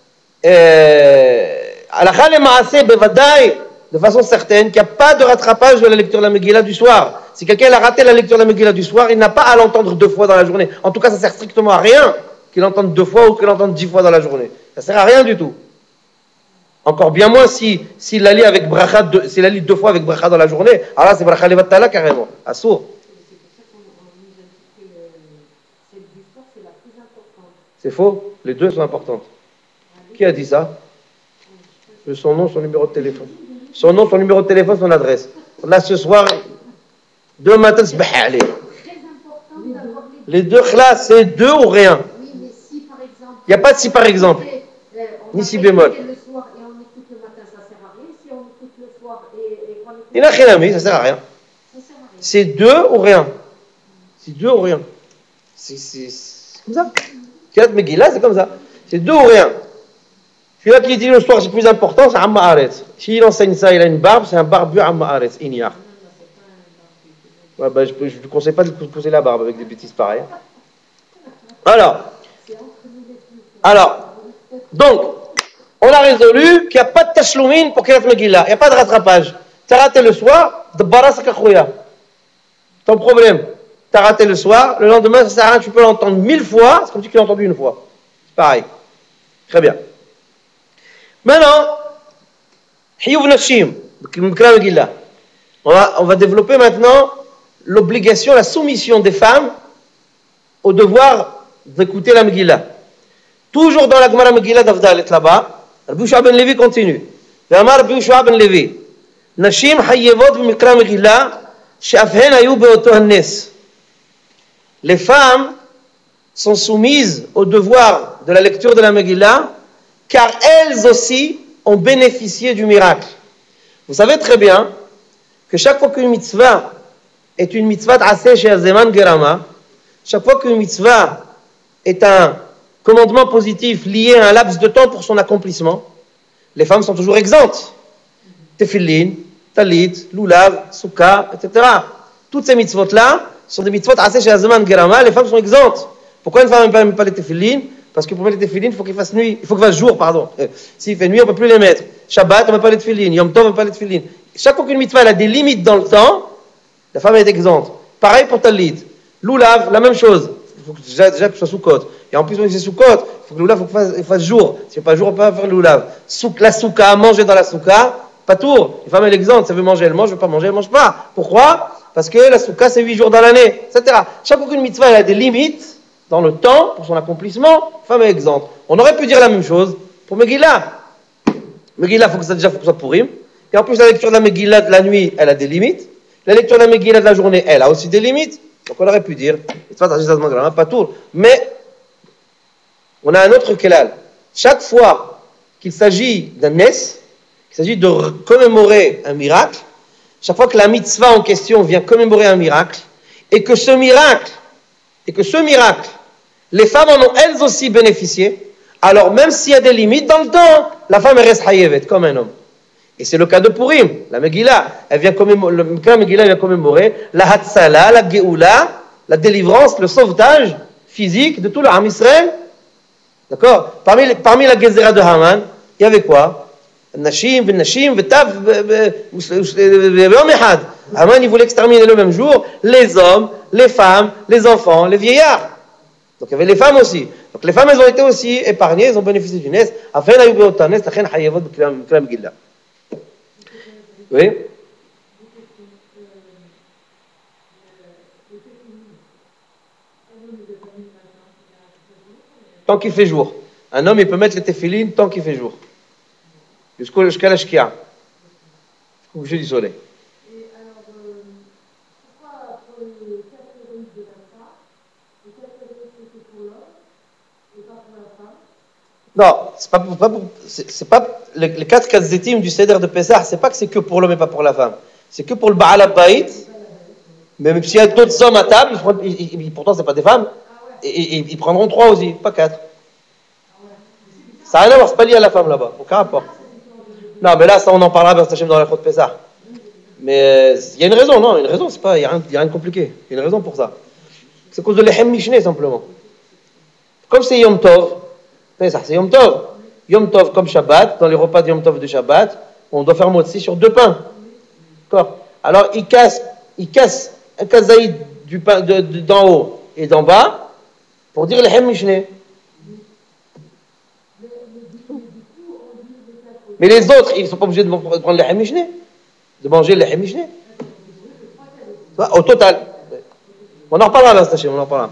Halakha le Maaseh bevadaï, de façon certaine, qu'il n'y a pas de rattrapage de la lecture de la Megillah du soir. Si quelqu'un a raté la lecture de la Megillah du soir, il n'a pas à l'entendre 2 fois dans la journée. En tout cas, ça ne sert strictement à rien qu'il entende 2 fois ou qu'il entende 10 fois dans la journée. Ça ne sert à rien du tout. Encore bien moins s'il la lit avec bracha, s'il la lit 2 fois avec bracha dans la journée, alors là c'est bracha levatala carrément, à sourd. C'est faux, les 2 sont importantes. Qui a dit ça? Son nom, son numéro de téléphone. Son nom, son numéro de téléphone, son adresse. Là, ce soir, demain matin, les 2 classes, c'est 2 ou rien. Il n'y a pas de si par exemple. Ni si bémol. Il n'a rien mis, ça ne sert à rien. C'est 2 ou rien. C'est 2 ou rien. C'est comme ça. Kirat Megillah, c'est comme ça. C'est 2 ou rien. Celui-là qui dit le soir c'est plus important, c'est Amma Aretz. S'il enseigne ça, il a une barbe, c'est un barbu Amma Aretz, Inyar. Ouais, bah, je ne te conseille pas de pousser la barbe avec des bêtises pareilles. Alors, donc, on a résolu qu'il n'y a pas de tashloumin pour Kirat Megillah, il n'y a pas de rattrapage. Tu as raté le soir, de baras kakhuya. Ton problème, tu as raté le soir, le lendemain, ça sert à rien, tu peux l'entendre 1000 fois, c'est comme si tu l'as entendu une fois. C'est pareil. Très bien. Maintenant, Hiyuv Nashim, on va développer maintenant l'obligation, la soumission des femmes au devoir d'écouter la Megillah. Toujours dans la Gemara Megillah d'Avdalet là-bas, Rabbi Yoshua ben Levi continue. Rabbi Yoshua ben Levi, Nashim Hayevot b'Mikra Megillah, she'af hen hayu be'oto hannes. Les femmes sont soumises au devoir de la lecture de la Megillah, car elles aussi ont bénéficié du miracle. Vous savez très bien que chaque fois qu'une mitzvah est une mitzvah d'aseh chez Azeman Gerama, chaque fois qu'une mitzvah est un commandement positif lié à un laps de temps pour son accomplissement, les femmes sont toujours exemptes. Tefillin, talit, lulav, souka, etc. Toutes ces mitzvot-là sont des mitzvot aseh chez Azeman Gerama, les femmes sont exemptes. Pourquoi une femme n'aime pas les tefillin? Parce que pour mettre les tefillin, il faut qu'il fasse nuit, il faut qu'il fasse jour, pardon. S'il fait nuit, on ne peut plus les mettre. Shabbat, on ne peut pas les tefillin. Yom Tov, on ne peut pas les tefillin. Chaque fois qu'une mitzvah elle a des limites dans le temps, la femme est exempte. Pareil pour Talit. Loulav, la même chose. Il faut que déjà que ce soit sous côte. Et en plus, on c'est sous côte, il faut que Loulav fasse jour. Si il n'y a pas jour, on ne peut pas faire Loulav. La souka, manger dans la souka, pas tour. La femme elle est exempte, ça veut manger, elle mange, elle veut pas manger, elle ne mange pas. Pourquoi? Parce que la souka, c'est 8 jours dans l'année, etc. Chaque fois qu'une mitzvah elle a des limites, dans le temps, pour son accomplissement, femme est exempte. On aurait pu dire la même chose pour Megillah. Megillah, faut que ça soit Purim. Et en plus, la lecture de la Megillah de la nuit, elle a des limites. La lecture de la Megillah de la journée, elle a aussi des limites. Donc on aurait pu dire, pas tout. Mais on a un autre kelal. Chaque fois qu'il s'agit d'un nes, qu'il s'agit de commémorer un miracle, chaque fois que la mitzvah en question vient commémorer un miracle, et que ce miracle, les femmes en ont elles aussi bénéficié, alors même s'il y a des limites dans le temps, la femme reste hayevet, comme un homme. Et c'est le cas de Purim. La Megillah, elle vient commémorer la Hatzala, la Geoula, la délivrance, le sauvetage physique de tout le Ham Israël. D'accord? Parmi la Gezerah de Haman, il y avait quoi? Nashim, Vetav, Haman, il voulait exterminer le même jour les hommes, les femmes, les enfants, les vieillards. Donc il y avait les femmes aussi. Donc les femmes, elles ont été aussi épargnées, elles ont bénéficié du Nes. Oui. Tant qu'il fait jour. Un homme, il peut mettre les téphilines tant qu'il fait jour. Jusqu'à la shkia. Jusqu'au coucher du soleil. Et alors, pourquoi pour les catégories de la femme, les catégories c'est pour l'homme et pas pour la femme? Non, c'est pas les 4 kazetim du Seder de Pessah, c'est pas que c'est que pour l'homme et pas pour la femme. C'est que pour le Baal Abayit. Même s'il y a d'autres hommes à table, pourtant c'est pas des femmes, et ils prendront 3 aussi, pas 4. Ça n'a rien à voir, c'est pas lié à la femme là-bas, aucun rapport. Non, mais là, ça on en parlera dans la Chod Pessah. Mais il y a une raison, non, une raison, c'est pas, il y a rien de compliqué. Il y a une raison pour ça. C'est à cause de l'Echem Mishneh simplement. Comme c'est Yom Tov, Pessah, c'est Yom Tov. Yom Tov comme Shabbat, dans les repas de Yom Tov de Shabbat, on doit faire motzi sur 2 pains. D'accord? Alors il casse un kazaïd du pain d'en haut et d'en bas pour dire l'Echem Mishneh. Mais les autres, ils ne sont pas obligés de prendre les Mishneh, de manger les Mishneh. Au total. On en reparlera, Stachem, on en reparlera.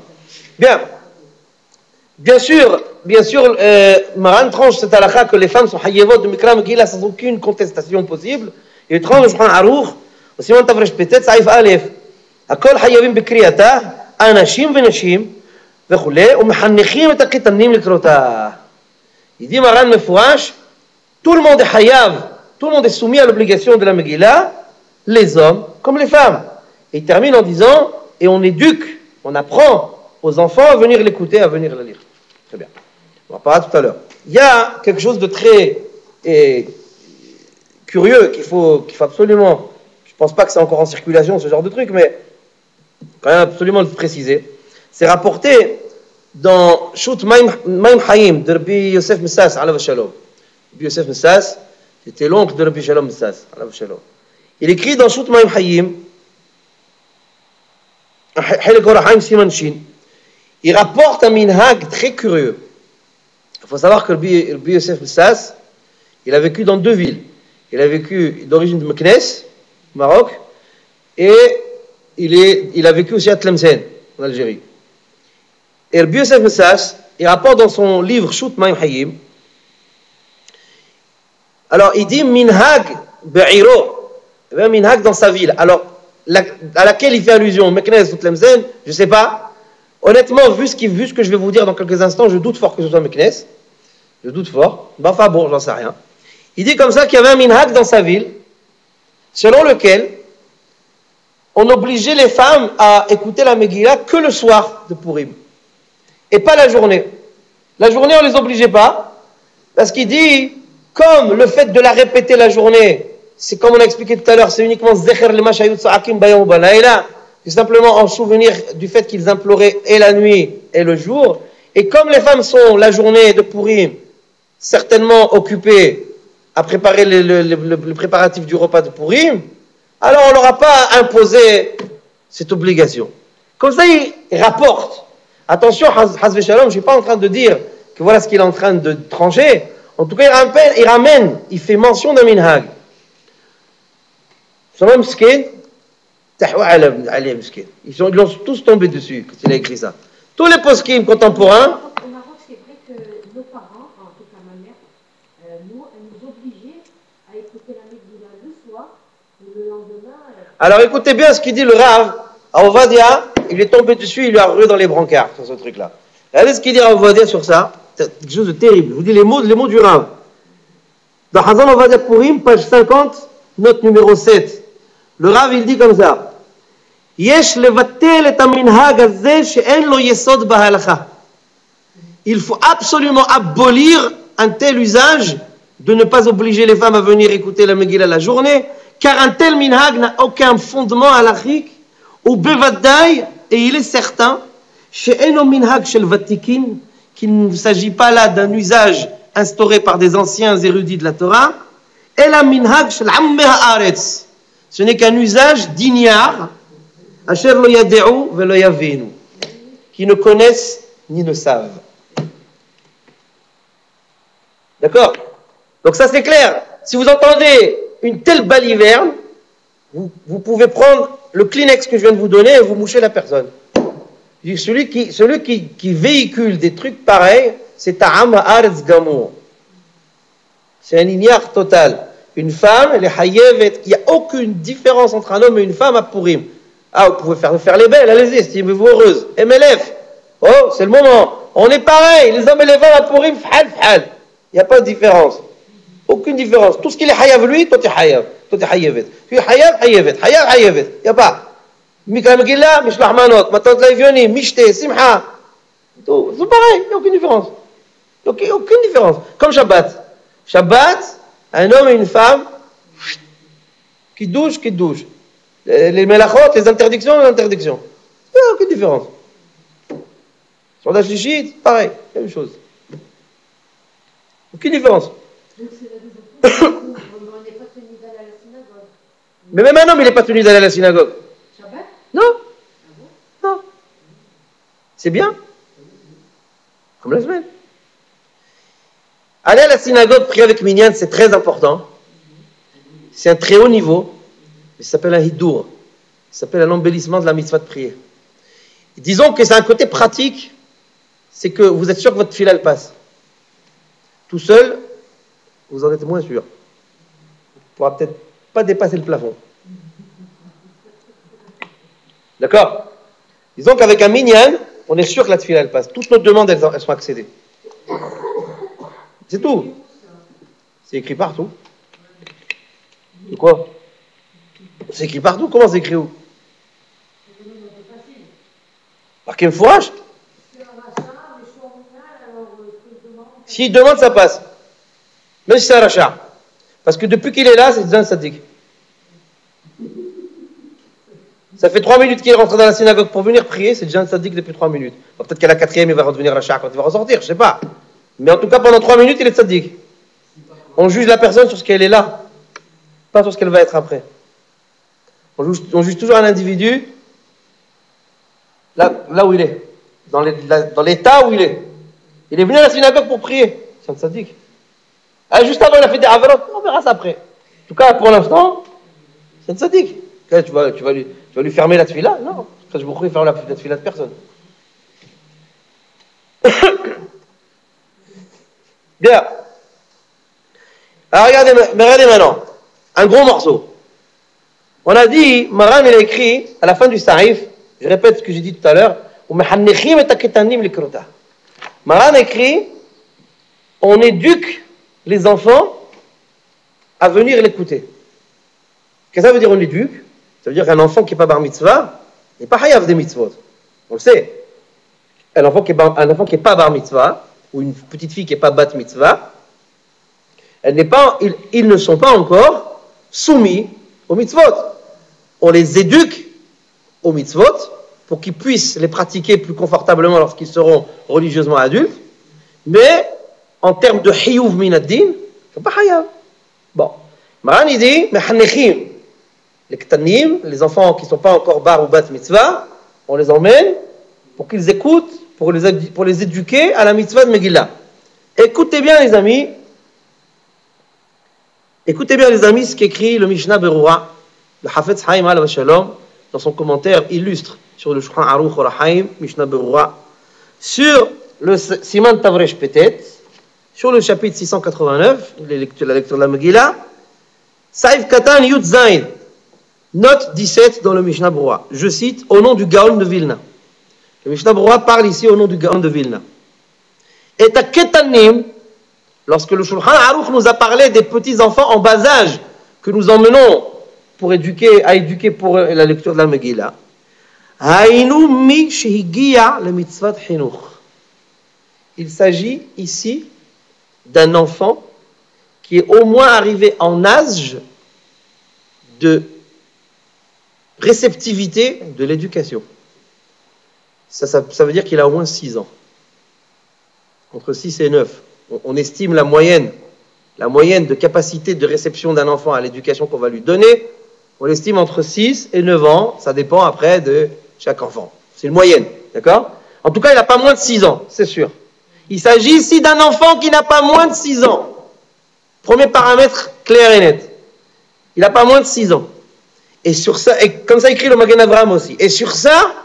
Bien sûr, Maran tranche cette halakha que les femmes sont hayevot de Mikra Megillah sans aucune contestation possible. Il tranche le Shulchan Aruch, au Siman Tafresh Petet, Saïf Aleph. הכל חייבים בקריאתה, אנשים ונשים וכולי, ומחנכים את הקטנים לקרותה. Il dit Maran מפורש, tout le monde est hayav, tout le monde est soumis à l'obligation de la Megillah, les hommes comme les femmes. Et il termine en disant, et on éduque, on apprend aux enfants à venir l'écouter, à venir la lire. Très bien. On en parlera tout à l'heure. Il y a quelque chose de très curieux qu'il faut absolument, je ne pense pas que c'est encore en circulation ce genre de truc, mais quand même absolument le préciser. C'est rapporté dans Shut Maim Hayim de Rabbi Yosef Messas, alav shalom. Rabbi Yosef Messas, c'était l'oncle de Rabbi Shalom Messas, alav shalom. Il écrit dans Shut Maim Hayim, il rapporte un minhag très curieux. Il faut savoir que Rabbi Yosef Messas, il a vécu dans 2 villes. Il a vécu d'origine de Meknes, au Maroc, et il a vécu aussi à Tlemcen, en Algérie. Et Rabbi Yosef Messas, il rapporte dans son livre Shut Maim Hayim, alors il dit minhag be'iro, minhag dans sa ville. Alors, à laquelle il fait allusion, Meknes ou Tlemcen, je ne sais pas. Honnêtement, vu ce que je vais vous dire dans quelques instants, je doute fort que ce soit Meknes. Je doute fort. Enfin bon, j'en sais rien. Il dit comme ça qu'il y avait un minhag dans sa ville, selon lequel on obligeait les femmes à écouter la Megillah que le soir de Purim, et pas la journée. La journée, on ne les obligeait pas, parce qu'il dit, comme le fait de la répéter la journée, c'est comme on a expliqué tout à l'heure, c'est uniquement Zecher le Mashayut Sa'akim Bayom Balayla, c'est simplement en souvenir du fait qu'ils imploraient et la nuit et le jour. Et comme les femmes sont la journée de Purim certainement occupées à préparer le préparatif du repas de Purim, alors on ne leur a pas imposé cette obligation. Comme ça, il rapporte. Attention, Hazve Shalom, je ne suis pas en train de dire que voilà ce qu'il est en train de trancher. En tout cas, il ramène, il fait mention d'un minhag. Shalom Mskin, ils ont tous tombé dessus quand il a écrit ça. Tous les poskim contemporains. Au Maroc, c'est vrai que nos parents, en tout cas ma mère, nous obligeaient à écouter la Megillah le soir et le lendemain. Alors écoutez bien ce qu'il dit le Rav. Ovadia, il est tombé dessus, il lui a rué dans les brancards sur ce truc-là. Regardez ce qu'il dit à Ovadia sur ça. C'est quelque chose de terrible. Je vous dis les mots du Rav. Dans Hazan Ovadia Purim, page 50, note numéro 7. Le Rav, il dit comme ça. Yesh levatel et aminhag azeh she'en lo yesod bahalacha. Il faut absolument abolir un tel usage de ne pas obliger les femmes à venir écouter la Megillah la journée, car un tel minhag n'a aucun fondement halachique, ou bevadai, et il est certain, she'eno minhag shel vatikin, qu'il ne s'agit pas là d'un usage instauré par des anciens érudits de la Torah, et la minhag shel amme haaretz. Ce n'est qu'un usage d'ignare, asher lo yade'u ve lo yavinu, qui ne connaissent ni ne savent. D'accord? Donc ça c'est clair. Si vous entendez une telle baliverne, vous pouvez prendre le Kleenex que je viens de vous donner et vous moucher la personne. Celui qui véhicule des trucs pareils, c'est Ta'am Haaretz Gamour. C'est un ignare total. Une femme, elle est hayevet. Il n'y a aucune différence entre un homme et une femme à Purim. Ah, vous pouvez faire les belles, allez-y, estimez-vous heureuse. MLF. Oh, c'est le moment. On est pareil, les hommes et les femmes à Purim, f'hal, f'hal. Il n'y a pas de différence. Aucune différence. Tout ce qu'il est hayav lui, toi tu es hayav. Toi tu es hayavet. Tu es hayav, hayavet. Hayav, hayavet. Il n'y a pas. Mika Megillah, Mishlah Manot, Matot Laïvioni, Mishte, Simha. C'est pareil, il n'y a aucune différence. Aucune différence. Comme Shabbat. Shabbat, un homme et une femme qui douchent. Les melachot, les interdictions. Il n'y a aucune différence. Sur la shlichit, pareil, la même chose. Aucune différence. Donc c'est la raison pour laquelle on n'est pas tenu d'aller à la synagogue. Mais même un homme, il n'est pas tenu d'aller à la synagogue. Shabbat? Non. Non. C'est bien. Comme la semaine. Aller à la synagogue, prier avec Minyan, c'est très important. C'est un très haut niveau. Ça s'appelle un hidour. Ça s'appelle un embellissement de la mitzvah de prier. Disons que c'est un côté pratique. C'est que vous êtes sûr que votre fila elle passe. Tout seul, vous en êtes moins sûr. Vous ne pourrez peut-être pas dépasser le plafond. D'accord? Disons qu'avec un minyan, on est sûr que la tefila elle passe. Toutes nos demandes, elles sont accédées. C'est tout. C'est écrit partout. De quoi? C'est écrit partout. Comment c'est écrit où? Par quel fourrage? S'il demande, ça passe. Même si c'est un rachat. Parce que depuis qu'il est là, c'est déjà un sadique. Ça fait 3 minutes qu'il est rentré dans la synagogue pour venir prier, c'est déjà un sadique depuis 3 minutes. Bon, peut-être qu'à la 4e, il va redevenir rachat quand il va ressortir, je ne sais pas. Mais en tout cas, pendant 3 minutes, il est sadique. On juge la personne sur ce qu'elle est là, pas sur ce qu'elle va être après. On juge toujours un individu là où il est, dans l'état où il est. Il est venu à la synagogue pour prier. C'est un sadique. Ah, juste avant, il a fait des avarot. On verra ça après. En tout cas, pour l'instant, c'est un sadique. Tu vas lui fermer la tefila? Non. Je ne vais fermer la tefila de personne. Bien. Alors, regardez maintenant. Un gros morceau. On a dit, Maran, il a écrit, à la fin du Sarif, je répète ce que j'ai dit tout à l'heure, Maran écrit, on éduque les enfants à venir l'écouter. Qu'est-ce que ça veut dire on éduque? Ça veut dire qu'un enfant qui n'est pas bar mitzvah n'est pas hayav des mitzvot. On le sait. Un enfant qui n'est pas bar mitzvah, ou une petite fille qui n'est pas bat mitzvah, ils ne sont pas encore soumis aux mitzvot. On les éduque aux mitzvot pour qu'ils puissent les pratiquer plus confortablement lorsqu'ils seront religieusement adultes, mais en termes de hiyuv minaddin, ils ne sont pas hayav. Bon. Maran il dit, mechanechim, les ktanim, les enfants qui ne sont pas encore bar ou bat mitzvah, on les emmène pour qu'ils écoutent, pour les éduquer à la mitzvah de Megillah. Écoutez bien les amis, ce qu'écrit le Mishnah Berurah, le Hafetz Haïm alav shalom, dans son commentaire illustre sur le Shulchan Aruch Orachaim, Mishnah Berurah. sur le Siman Tavresh Petet, sur le chapitre 689, la lecture de la Megillah, Saif Katan Yud Zain, note 17 dans le Mishnah Berurah. Je cite au nom du Gaon de Vilna. Le Mishnah Berurah parle ici au nom du Gaon de Vilna. Et à Ketanim, lorsque le Shulchan Aruch nous a parlé des petits enfants en bas âge que nous emmenons pour éduquer pour la lecture de la Megillah, Haïnu mi shehigia le mitzvat chinuch. Il s'agit ici d'un enfant qui est au moins arrivé en âge de réceptivité de l'éducation. Ça veut dire qu'il a au moins 6 ans. Entre 6 et 9. On estime la moyenne de capacité de réception d'un enfant à l'éducation qu'on va lui donner, on l'estime entre 6 et 9 ans. Ça dépend après de chaque enfant. C'est une moyenne, d'accord? En tout cas, il n'a pas moins de 6 ans, c'est sûr. Il s'agit ici d'un enfant qui n'a pas moins de 6 ans. Premier paramètre clair et net. Il n'a pas moins de 6 ans. Et sur ça, et comme ça écrit le Magen Avraham aussi. Et sur ça,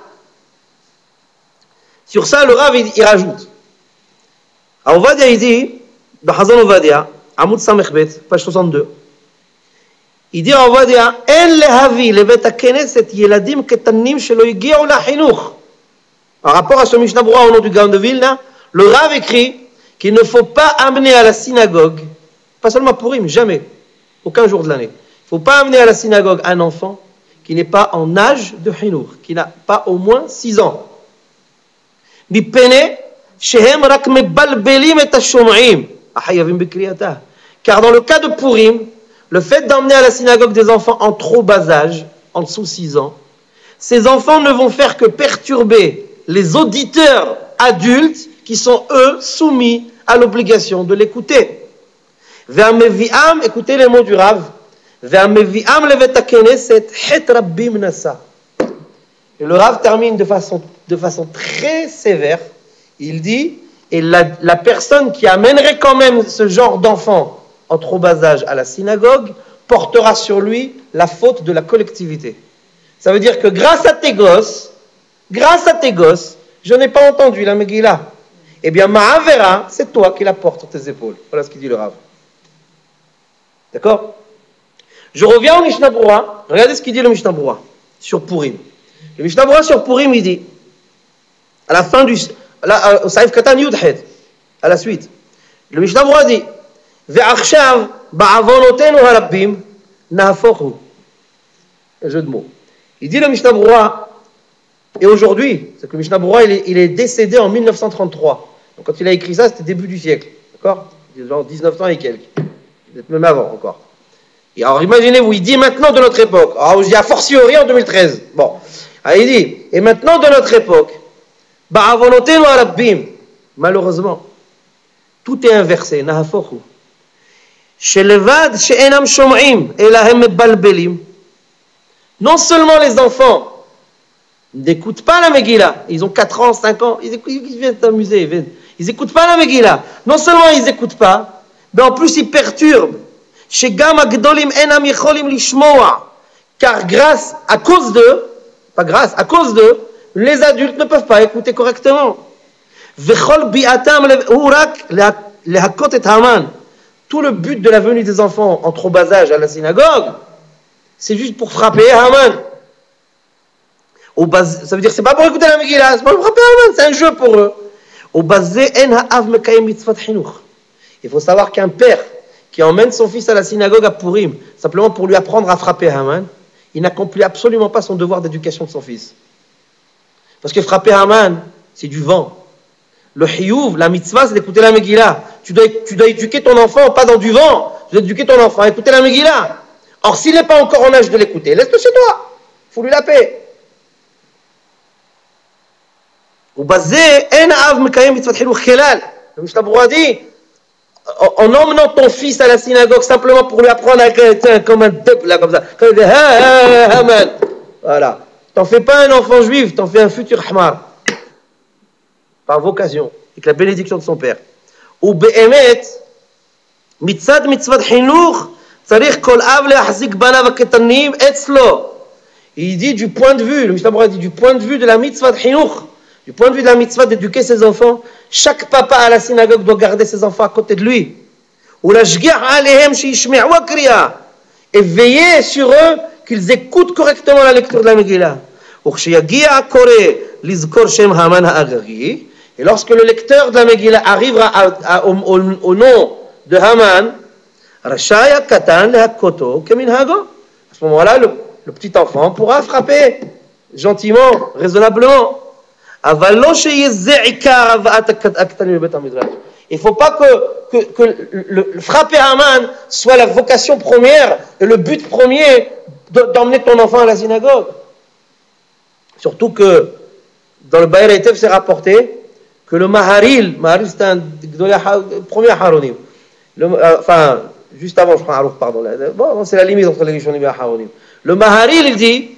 le Rav, il rajoute. Alors, Ovadia, il dit, dans Hazan Ovadia, Amoud Samechbet, page 62, il dit à Ovadia, En lehavi lebet hakeneset yeladim ketanim shelo higi'u lachinuch. Par rapport à ce Mishnah Berurah au nom du Gaon de Vilna, le Rav écrit qu'il ne faut pas amener à la synagogue, pas seulement pour Purim, jamais, aucun jour de l'année. Il ne faut pas amener à la synagogue un enfant qui n'est pas en âge de Hinour, qui n'a pas au moins 6 ans. Car dans le cas de Purim, le fait d'emmener à la synagogue des enfants en trop bas âge, en dessous de 6 ans, ces enfants ne vont faire que perturber les auditeurs adultes qui sont, eux, soumis à l'obligation de l'écouter. Écoutez les mots du Rav. Et le Rav termine de façon très sévère. Il dit, et la personne qui amènerait quand même ce genre d'enfant en trop bas âge à la synagogue portera sur lui la faute de la collectivité. Ça veut dire que grâce à tes gosses, je n'ai pas entendu la Megillah. Eh bien, Ma'avera, c'est toi qui la portes sur tes épaules. Voilà ce qu'il dit le Rav. D'accord? Je reviens au Mishnah Berurah. Regardez ce qu'il dit le Mishnah Berurah sur Purim. Le Mishnah Berurah sur Purim, il dit, à la fin du au Saif Katan Yudhet, à la suite, le Mishnah Berurah dit, Ve'achshav ba'avonotenu harabbim nahafochu. Un jeu de mots. Il dit le Mishnah Berurah, et aujourd'hui, c'est que le Mishnah Berurah, il est décédé en 1933. Donc quand il a écrit ça, c'était début du siècle. D'accord? Genre 1900 et quelques. Peut-être même avant encore. Et alors imaginez-vous, il dit maintenant de notre époque. Alors je dis a fortiori en 2013. Bon. Alors il dit, et maintenant de notre époque, ba'avonotenu harabbim. Malheureusement, tout est inversé. Nahafochu. Shelevad she'enam shom'im elahem mebalbelim. Non seulement les enfants n'écoutent pas la Megillah, ils ont 4 ans, 5 ans, ils viennent s'amuser, ils n'écoutent pas la Megillah. Non seulement ils n'écoutent pas, mais en plus ils perturbent. Car à cause d'eux, les adultes ne peuvent pas écouter correctement. Tout le but de la venue des enfants en trop bas âge à la synagogue, c'est juste pour frapper Haman. Ça veut dire que c'est pas pour écouter la Megillah, c'est pas pour frapper Haman, c'est un jeu pour eux. Il faut savoir qu'un père qui emmène son fils à la synagogue à Purim, simplement pour lui apprendre à frapper Haman, il n'accomplit absolument pas son devoir d'éducation de son fils. Parce que frapper Haman, c'est du vent. Le hiyuv, la mitzvah, c'est d'écouter la Megillah. Tu dois éduquer ton enfant, pas dans du vent. Tu dois éduquer ton enfant à écouter la Megillah. Or, s'il n'est pas encore en âge de l'écouter, laisse-le chez toi. Il faut lui la paix. Le Mishnah Berurah dit, en emmenant ton fils à la synagogue simplement pour lui apprendre à être comme un dep, là, comme ça. Voilà. T'en fais pas un enfant juif, t'en fais un futur hamar. Par vocation, avec la bénédiction de son père. Ou be'emet, mitzad mitzvad chinuch, tzarich kol av le'achzik banav ha'ketanim etzlo. Il dit du point de vue, le Mishnah Berurah dit du point de vue de la mitzvah chinuch, Du point de vue de la mitzvah d'éduquer ses enfants, chaque papa à la synagogue doit garder ses enfants à côté de lui. Et veiller sur eux qu'ils écoutent correctement la lecture de la Megillah. Et lorsque le lecteur de la Megillah arrivera au nom de Haman, à ce moment-là, le petit enfant pourra frapper gentiment, raisonnablement. Il ne faut pas que le frapper Haman soit la vocation première et le but premier d'emmener ton enfant à la synagogue. Surtout que dans le Bayer Etev, c'est rapporté que le Maharil c'est un premier Haronim. Enfin, juste avant, je prends Harouk, pardon. Bon, c'est la limite entre les Rishonim et les Haronim. Le Maharil,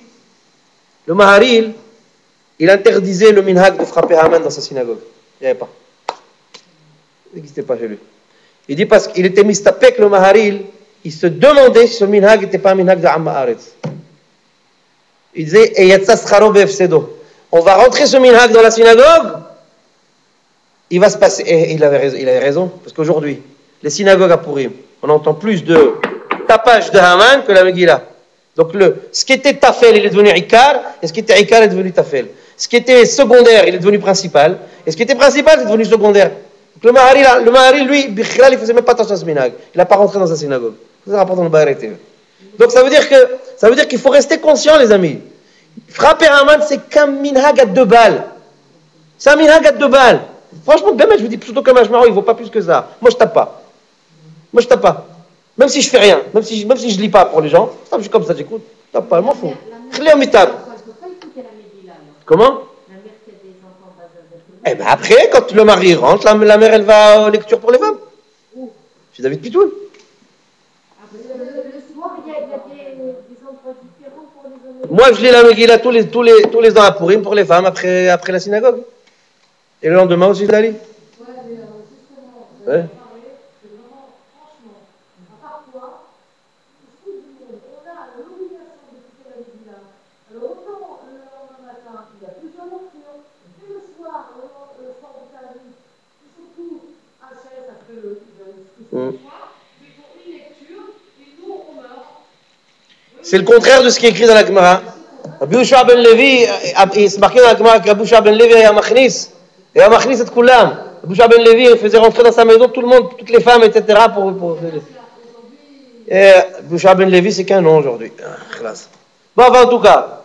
il interdisait le minhag de frapper Haman dans sa synagogue. Il n'y avait pas. Il n'existait pas chez lui. Il dit parce qu'il était mistapek, le Maharil, il se demandait si ce minhag n'était pas un minhag de Amma Haaretz. Il disait, on va rentrer ce minhag dans la synagogue, il va se passer. Et il avait raison, parce qu'aujourd'hui, les synagogues à Purim, on entend plus de tapage de Haman que la Megillah. Donc ce qui était Tafel, il est devenu Ikar, et ce qui était Ikar est devenu Tafel. Ce qui était secondaire, il est devenu principal, et ce qui était principal, c'est devenu secondaire. Donc le Mahari, lui, il ne faisait même pas attention à ce minhag. Il n'a pas rentré dans sa synagogue. C'est rapporté dans le Bayer Etev. Donc ça veut dire qu'il faut rester conscient, les amis. Frapper Haman, c'est qu'un minhag à 2 balles. C'est un minhag à 2 balles. Franchement, demain, je vous dis, plutôt qu'un machmaro, il ne vaut pas plus que ça. Moi, je tape pas. Même si je fais rien, même si je lis pas pour les gens, je suis comme ça, j'écoute. Je tape pas, je m'en fous. Comment? Eh bien après, quand le mari rentre, la mère, elle va aux lectures pour les femmes. Chez David Pitoun. Le soir, il y a des endroits différents pour les hommes. Moi, je lis la Megillah tous les ans à Purim pour les femmes après la synagogue. Et le lendemain aussi, je la lis. Ouais, mais justement, c'est vraiment, franchement, parfois, tout le monde, on a l'obligation d'écouter la Megillah. Alors, autant le lendemain matin, il y a plusieurs lectures, et le soir, le soir de ta vie, surtout à chaise, parce que le soir, c'est pour une lecture, et nous, on meurt. C'est le contraire de ce qui est écrit dans la Gemara. Rabbi Yehoshua ben Levi, c'est marqué dans la Gemara que Rabbi Yehoshua ben Levi est machnis. Et machnis et koulam. Rabbi Yehoshua ben Levi faisait rentrer dans sa maison tout le monde, toutes les femmes, etc. Et Rabbi Yehoshua ben Levi, c'est qu'un nom aujourd'hui. Bon, enfin, en tout cas,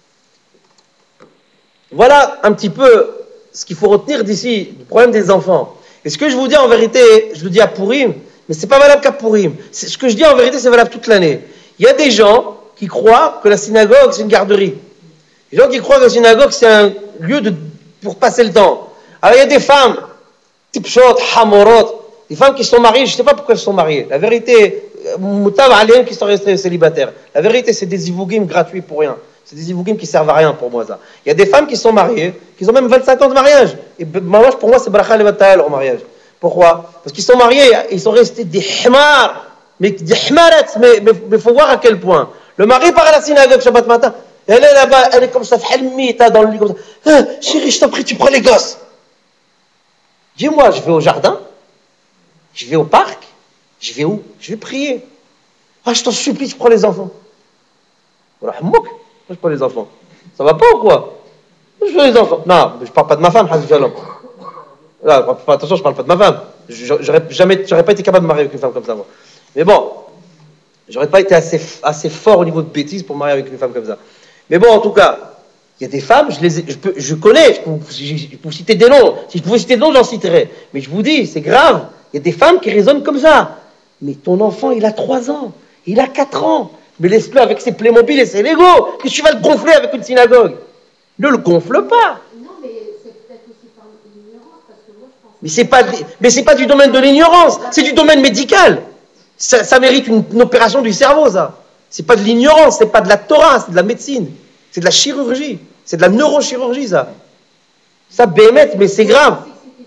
voilà un petit peu ce qu'il faut retenir d'ici, du problème des enfants. Et ce que je vous dis en vérité, je le dis à Purim, mais ce n'est pas valable qu'à Purim. Ce que je dis en vérité, c'est valable toute l'année. Il y a des gens qui croient que la synagogue, c'est une garderie. Des gens qui croient que la synagogue, c'est un lieu pour passer le temps. Alors, il y a des femmes, tipshot, hamorot, des femmes qui sont mariées, je ne sais pas pourquoi elles sont mariées. La vérité, moutav aléen qui sont restés célibataires. La vérité, c'est des ivougim gratuits pour rien. C'est des ivougim qui servent à rien pour moi, ça. Il y a des femmes qui sont mariées, qui ont même 25 ans de mariage. Et pour moi, c'est bracha levatah leur mariage. Pourquoi? Parce qu'ils sont mariés, ils sont restés des hmar, mais des hmarets, mais il faut voir à quel point. Le mari part à la synagogue Shabbat matin, elle est là-bas, elle est comme ça, dans le lit comme ça. Ah, chérie, je t'en prie, tu prends les gosses. Dis-moi, je vais au jardin, je vais au parc, je vais où? Je vais prier. Ah, je t'en supplie, tu prends les enfants. Voilà, moi, je prends les enfants. Ça va pas ou quoi? Je veux les enfants. Non, je parle pas de ma femme, là, attention, je parle pas de ma femme. J'aurais pas été capable de marier avec une femme comme ça, moi. Mais bon, j'aurais pas été assez fort au niveau de bêtises pour marier avec une femme comme ça. Mais bon, en tout cas, il y a des femmes, je connais, je peux citer des noms. Si je pouvais citer des noms, j'en citerais. Mais je vous dis, c'est grave. Il y a des femmes qui raisonnent comme ça. Mais ton enfant, il a 3 ans, il a 4 ans. Mais laisse-le avec ses Playmobil et ses Lego. Que tu vas le gonfler avec une synagogue. Ne le gonfle pas. Non, mais c'est peut-être aussi par l'ignorance, parce que moi, je pense... Mais c'est pas du domaine de l'ignorance, c'est du domaine médical. Ça mérite une opération du cerveau, ça. C'est pas de l'ignorance, c'est pas de la Torah, c'est de la médecine. C'est de la chirurgie, c'est de la neurochirurgie, ça. Ça, bémet, mais c'est grave.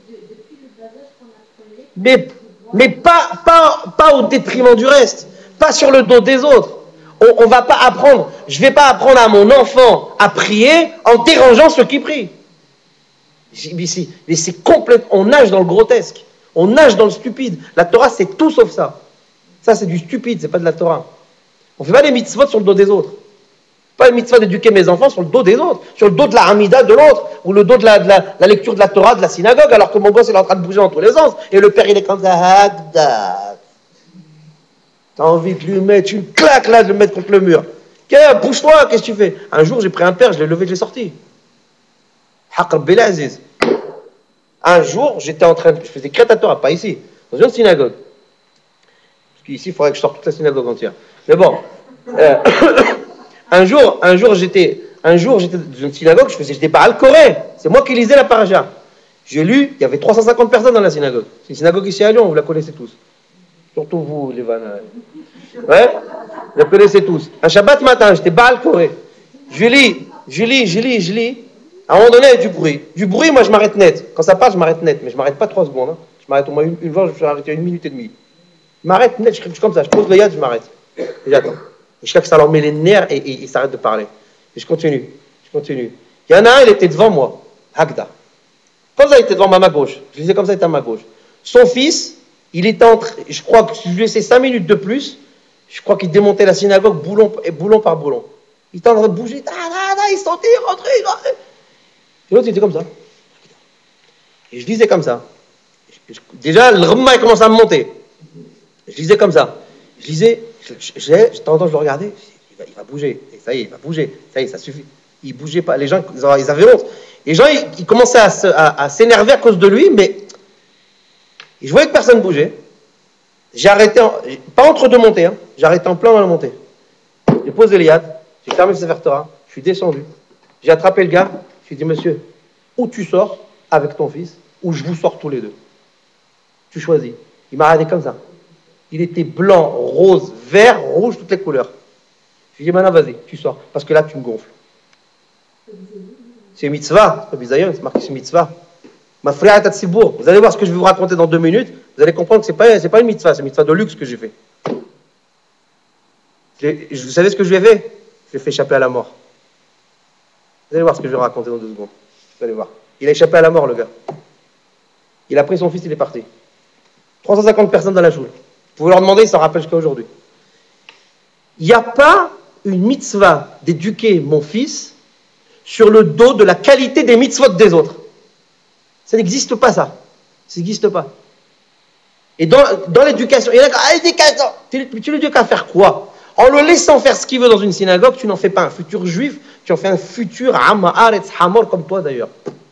Mais pas au détriment du reste, pas sur le dos des autres. On va pas apprendre, je vais pas apprendre à mon enfant à prier en dérangeant ceux qui prient. Mais c'est complètement... On nage dans le grotesque. On nage dans le stupide. La Torah, c'est tout sauf ça. Ça, c'est du stupide, c'est pas de la Torah. On ne fait pas les mitzvot sur le dos des autres. Pas le mitzvah d'éduquer mes enfants sur le dos des autres, sur le dos de la Hamida de l'autre, ou le dos de la lecture de la Torah de la synagogue, alors que mon gosse il est en train de bouger dans tous les sens, et le père il est comme ça, Hagda. T'as envie de lui mettre une claque là, de le mettre contre le mur. Bouge-toi, qu'est-ce que tu fais? Un jour j'ai pris un père, je l'ai levé, je l'ai sorti. Haqr Bil Aziz. Un jour, j'étais en train de. Je faisais Kriyat Torah, pas ici, dans une synagogue. Parce qu'ici, il faudrait que je sorte toute la synagogue entière. Mais bon. Un jour, j'étais dans une synagogue, j'étais pas al-Corée. C'est moi qui lisais la paracha. J'ai lu, il y avait 350 personnes dans la synagogue. C'est une synagogue ici à Lyon, vous la connaissez tous. Surtout vous, les vannes. Ouais, vous la connaissez tous. Un Shabbat matin, j'étais pas al-Corée. Je lis. À un moment donné, il y a du bruit. Du bruit, moi, je m'arrête net. Quand ça passe, je m'arrête net. Mais je m'arrête pas 3 secondes. Hein. Je m'arrête au moins une fois, je me suis arrêté 1 minute et demie. Je m'arrête net, je suis comme ça. Je pose le yad, je m'arrête. Et j'attends. Et je sais que ça leur met les nerfs et ils s'arrêtent de parler. Et je continue. Il y en a un, il était devant moi. Hagda. Comme ça, il était devant ma main gauche. Je lisais comme ça, il était à ma gauge. Son fils, il était entre. Je crois que si je lui laissais 5 minutes de plus, je crois qu'il démontait la synagogue boulon par boulon. Il était en train de bouger. Il sortait, il rentrait. Et l'autre, il était comme ça. Et je lisais comme ça. Déjà, le remma, il commençait à me monter. Je lisais comme ça. J'étais en train de le regarder. Il va bouger. Et ça y est, il va bouger. Ça y est, ça suffit. Il bougeait pas. Les gens, ils avaient honte. Les gens, ils commençaient à s'énerver à cause de lui, mais je voyais que personne ne bougeait. J'ai arrêté, pas entre deux montées, hein. J'ai arrêté en plein dans la montée. J'ai posé les yad, j'ai fermé le Sefer Torah, je suis descendu. J'ai attrapé le gars, je lui ai dit, monsieur, ou tu sors avec ton fils, ou je vous sors tous les deux. Tu choisis. Il m'a regardé comme ça. Il était blanc, rose, vert, rouge, toutes les couleurs. Je lui ai dit, maintenant vas-y, tu sors, parce que là tu me gonfles. C'est mitzvah, c'est pas bisayon, c'est marqué c'est mitzvah. Ma frère est à Tzibour. Vous allez voir ce que je vais vous raconter dans 2 minutes. Vous allez comprendre que c'est pas une mitzvah, c'est une mitzvah de luxe que j'ai fait. Vous savez ce que je lui ai fait? Je l'ai fait échapper à la mort. Vous allez voir ce que je vais vous raconter dans 2 secondes. Vous allez voir. Il a échappé à la mort, le gars. Il a pris son fils, il est parti. 350 personnes dans la choule. Vous pouvez leur demander, ils s'en rappellent jusqu'à aujourd'hui. Il n'y a pas une mitzvah d'éduquer mon fils sur le dos de la qualité des mitzvot des autres. Ça n'existe pas, ça. Ça n'existe pas. Et dans l'éducation, il y en a l'éducation. Tu l'éduques à faire quoi? En le laissant faire ce qu'il veut dans une synagogue, tu n'en fais pas un futur juif, tu en fais un futur Haaretz Hamor comme toi d'ailleurs.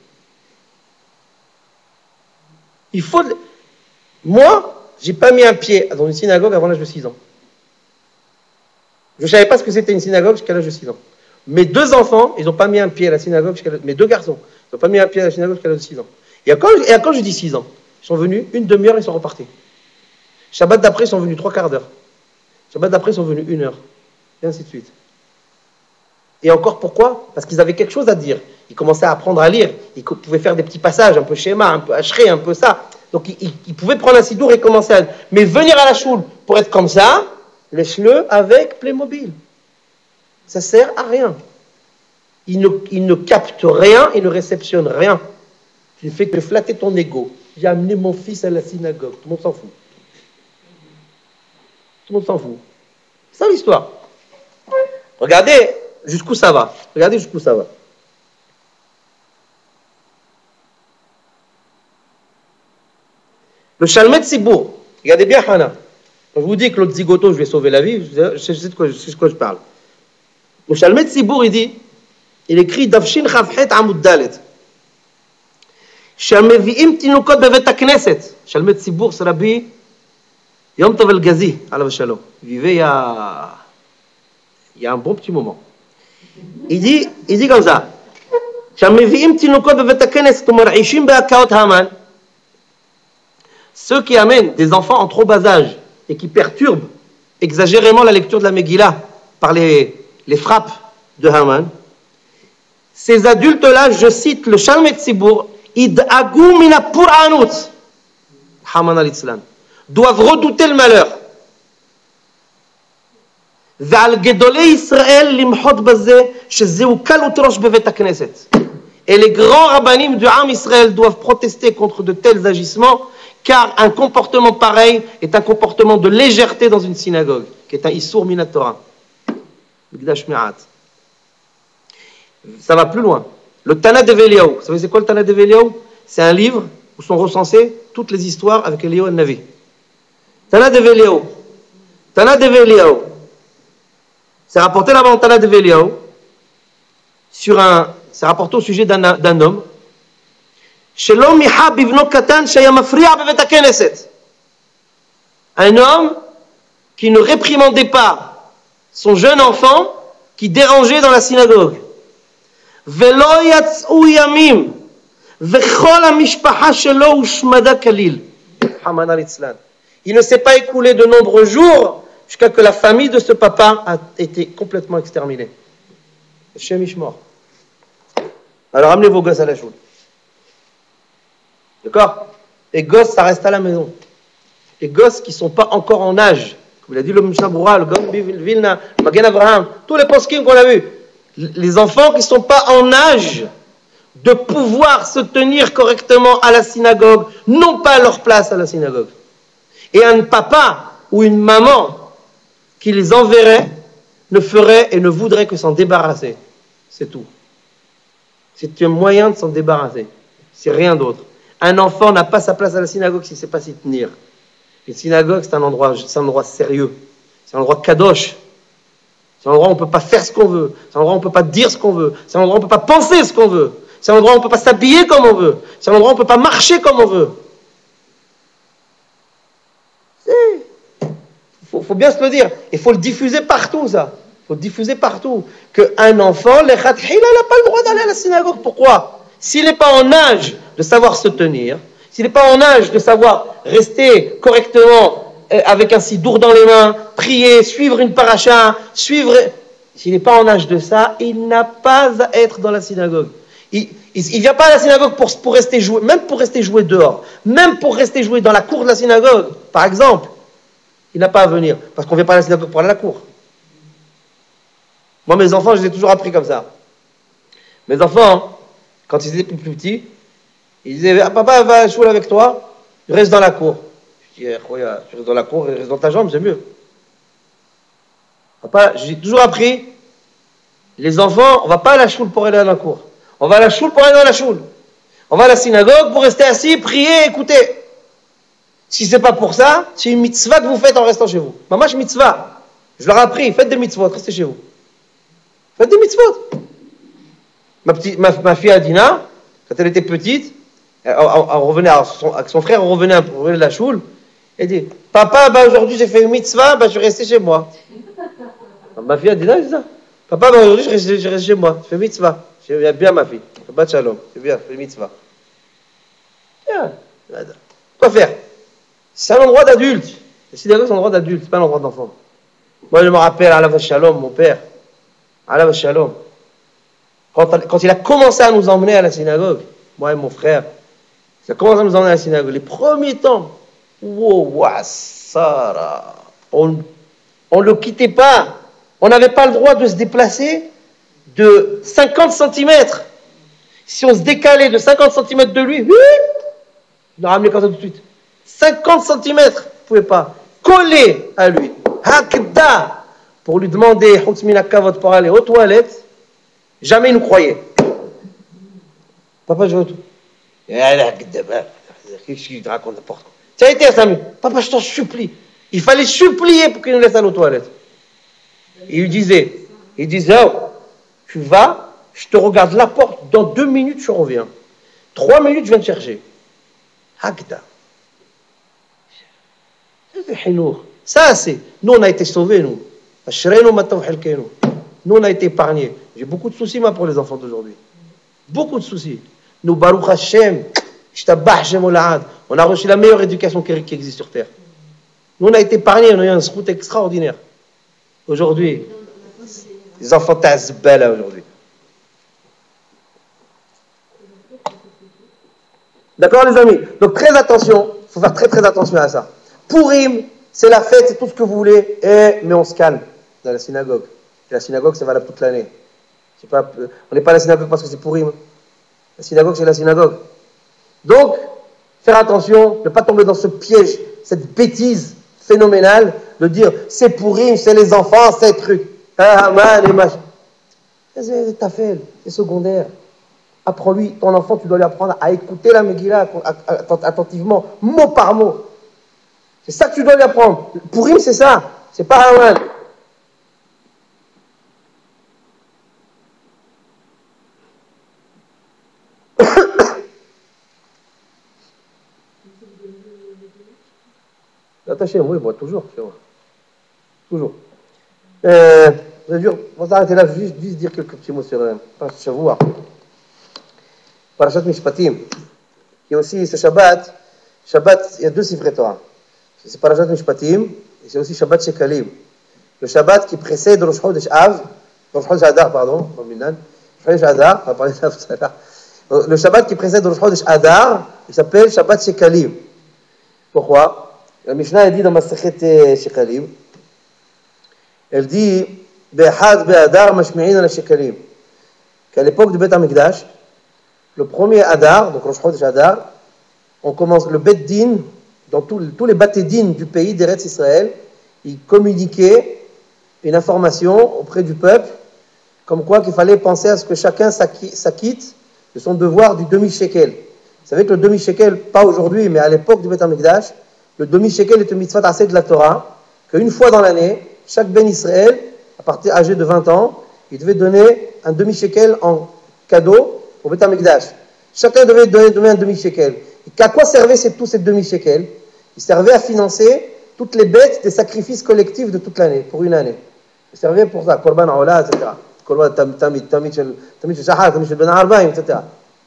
Il faut. Moi, j'ai pas mis un pied dans une synagogue avant l'âge de 6 ans. Je ne savais pas ce que c'était une synagogue jusqu'à l'âge de 6 ans. Mes 2 enfants, ils n'ont pas mis un pied à la synagogue jusqu'à l'âge. Mes 2 garçons, ils n'ont pas mis un pied à la synagogue jusqu'à l'âge de 6 ans. Et quand je dis 6 ans, ils sont venus une demi-heure, ils sont repartis. Shabbat d'après, ils sont venus 3 quarts d'heure. Shabbat d'après, ils sont venus 1 heure. Et ainsi de suite. Et encore pourquoi? Parce qu'ils avaient quelque chose à dire. Ils commençaient à apprendre à lire. Ils pouvaient faire des petits passages, un peu schéma, un peu hachré, un peu ça. Donc ils pouvaient prendre un sidour et commencer à... Mais venir à la choule pour être comme ça, laisse-le avec Playmobil. Ça sert à rien. Il ne capte rien, il ne réceptionne rien. Tu ne fais que flatter ton ego. J'ai amené mon fils à la synagogue. Tout le monde s'en fout. Tout le monde s'en fout. C'est ça l'histoire. Regardez jusqu'où ça va. Regardez jusqu'où ça va. Le Shalmet Sibour. Regardez bien, Hana. Quand je vous dis que l'autre zigoto, je vais sauver la vie, je sais de quoi je parle. Le Shalmet Sibour, il écrit Davshin Chavhet Amud Dalet. שהמביאים תינוקות בבית הכנסת, שלמד ציבור של רבי יום טוב אלגזי, עליו השלום. vivait il y a un bon petit moment. Il dit comme ça, שהמביאים תינוקות בבית הכנסת ומרעישים בהקאות המן, ceux qui amènent des enfants en trop bas âge et qui perturbent exagérément la lecture de la Megillah par les frappes de Haman, ces adultes-là, je cite le Shalmet Tzibour, Id'agou mina pur'anut, Haman al-Islam, doivent redouter le malheur. Ve'al gedolei Israël limchot bazeh, shezeu kalot rosh bevet hakneset. Et les grands rabbinim du Ham Israël doivent protester contre de tels agissements, car un comportement pareil est un comportement de légèreté dans une synagogue, qui est un Issour Minat Torah. Ça va plus loin. Le Tana d'Eveliaou, vous savez c'est quoi le Tana d'Eveliaou? C'est un livre où sont recensées toutes les histoires avec Eliyahu Navi. Tana d'Eveliaou. Tana d'Eveliaou. C'est rapporté là-bas en Tana d'Eveliaou, c'est rapporté au sujet d'un homme. Un homme qui ne réprimandait pas son jeune enfant qui dérangeait dans la synagogue. Il ne s'est pas écoulé de nombreux jours jusqu'à que la famille de ce papa a été complètement exterminée. Alors amenez vos gosses à la choule. D'accord? Les gosses, ça reste à la maison. Les gosses qui ne sont pas encore en âge, comme il a dit le Mishaboura, le Gaon Vilna, le Magen Avraham, tous les poskim qu'on a vus, les enfants qui ne sont pas en âge de pouvoir se tenir correctement à la synagogue, n'ont pas leur place à la synagogue. Et un papa ou une maman qui les enverrait ne ferait et ne voudrait que s'en débarrasser. C'est tout. C'est un moyen de s'en débarrasser. C'est rien d'autre. Un enfant n'a pas sa place à la synagogue s'il ne sait pas s'y tenir. Une synagogue, c'est un endroit sérieux. C'est un endroit kadosh. C'est un endroit où on ne peut pas faire ce qu'on veut. C'est un endroit où on ne peut pas dire ce qu'on veut. C'est un endroit où on ne peut pas penser ce qu'on veut. C'est un endroit où on ne peut pas s'habiller comme on veut. C'est un endroit où on ne peut pas marcher comme on veut. Il faut bien se le dire. Il faut le diffuser partout, ça. Il faut le diffuser partout. Qu'un enfant, il n'a pas le droit d'aller à la synagogue. Pourquoi? S'il n'est pas en âge de savoir se tenir, s'il n'est pas en âge de savoir rester correctement avec un sidour dans les mains, prier, suivre une paracha, s'il n'est pas en âge de ça, il n'a pas à être dans la synagogue. Il ne vient pas à la synagogue pour rester jouer, même pour rester jouer dehors, même pour rester jouer dans la cour de la synagogue, par exemple. Il n'a pas à venir, parce qu'on ne vient pas à la synagogue pour aller à la cour. Moi, mes enfants, je les ai toujours appris comme ça. Mes enfants, quand ils étaient plus petits, ils disaient, ah, papa va jouer avec toi, je reste dans la cour. Je dis, tu restes dans la cour, reste dans ta jambe, c'est mieux. Papa, j'ai toujours appris, les enfants, on ne va pas à la choule pour aller dans la cour. On va à la choule pour aller dans la choule. On va à la synagogue pour rester assis, prier, écouter. Si ce n'est pas pour ça, c'est une mitzvah que vous faites en restant chez vous. Mamash mitzvah. Je leur ai appris, faites des mitzvot, restez chez vous. Faites des mitzvot. Ma fille Adina, quand elle était petite, elle revenait avec son frère, on revenait de la choule. Elle dit, papa, aujourd'hui j'ai fait une mitzvah, je suis resté chez moi. Ma fille Adina, c'est ça. Papa, aujourd'hui je reste chez moi, je fais mitzvah. Je dis, bien ma fille, Shabbat Shalom, c'est bien, je fais mitzvah. Bien, quoi faire? C'est un endroit d'adulte. La synagogue, c'est un endroit d'adulte, c'est pas un endroit d'enfant. Moi, je me rappelle, Alav Shalom, mon père, Alav Shalom, quand il a commencé à nous emmener à la synagogue, moi et mon frère, il a commencé à nous emmener à la synagogue. Les premiers temps, on ne le quittait pas. On n'avait pas le droit de se déplacer de 50 cm. Si on se décalait de 50 cm de lui, il l'a ramené comme ça tout de suite. 50 cm, vous ne pouvez pas coller à lui. Hakda, pour lui demander pour aller aux toilettes, jamais il nous croyait. Papa, je veux tout. Qu'est-ce qu'il raconte n'importe quoi. Ça a été à Samy. Papa, je t'en supplie. Il fallait supplier pour qu'il nous laisse aller aux toilettes. Il disait, oh, tu vas, je te regarde la porte, dans 2 minutes, je reviens. 3 minutes, je viens te chercher. Hakda. Ça, c'est. Nous, on a été sauvés, nous. Nous, on a été épargnés. J'ai beaucoup de soucis, moi, pour les enfants d'aujourd'hui. Beaucoup de soucis. Nous, Baruch Hashem, on a reçu la meilleure éducation qui existe sur Terre. Nous, on a été épargnés, on a eu un route extraordinaire. Aujourd'hui, les enfants belles aujourd'hui. D'accord, les amis? Donc, très attention, il faut faire très très attention à ça. Purim, c'est la fête, c'est tout ce que vous voulez, mais on se calme dans la synagogue. Et la synagogue, ça valable toute l'année. On n'est pas à la synagogue parce que c'est Purim. La synagogue, c'est la synagogue. Donc, faire attention, ne pas tomber dans ce piège, cette bêtise phénoménale de dire c'est pourri, c'est les enfants, c'est truc. Ah, man, et machin. C'est ta fait, c'est secondaire. Apprends-lui, ton enfant, tu dois lui apprendre à écouter la Megillah attentivement, mot par mot. C'est ça que tu dois lui apprendre. Pourim, c'est ça. C'est pas Haman. Attaché, oui, bon, toujours, chez moi. Toujours. Je jure, on va s'arrêter là, juste dire quelques petits mots sur Parashat Shavua. Parashat Mishpatim. Il y a aussi ce Shabbat. Shabbat, il y a deux Sifrei Torah. C'est Parashat Mishpatim, et c'est aussi Shabbat Shekalim. Le Shabbat qui précède Rosh Chodesh Av, Rosh Chodesh Adar, pardon, Rosh Chodesh Adar, on va parler de ça tout à l'heure. Le Shabbat qui précède Rosh Chodesh Adar, il s'appelle Shabbat Shekalim. Pourquoi? La Mishnah a dit dans Masechet Shekalim, elle dit Be'had be'adar mashmi'in ala Shekalim. Qu'à l'époque du Beth HaMikdash, le premier Adar, donc Rosh Chodesh Adar, on commence le Bet Din, dans tous les Bate Din du pays d'Eretz Israël, ils communiquaient une information auprès du peuple, comme quoi qu'il fallait penser à ce que chacun s'acquitte de son devoir du demi-shekel. Vous savez que le demi-shekel, pas aujourd'hui, mais à l'époque du Beth HaMikdash, le demi-shekel est une mitzvah assez de la Torah, qu'une fois dans l'année, chaque Ben Israël, à partir âgé de 20 ans, il devait donner un demi-shekel en cadeau au Beth HaMikdash. Chacun devait donner un demi-shekel. Et à quoi servait tous ces demi-shekels? Il servait à financer toutes les bêtes des sacrifices collectifs de toute l'année, pour une année. Il servait pour ça, Korban Aola, etc. Korban Tamid Shahar, Tamid Ben Arbaim, etc.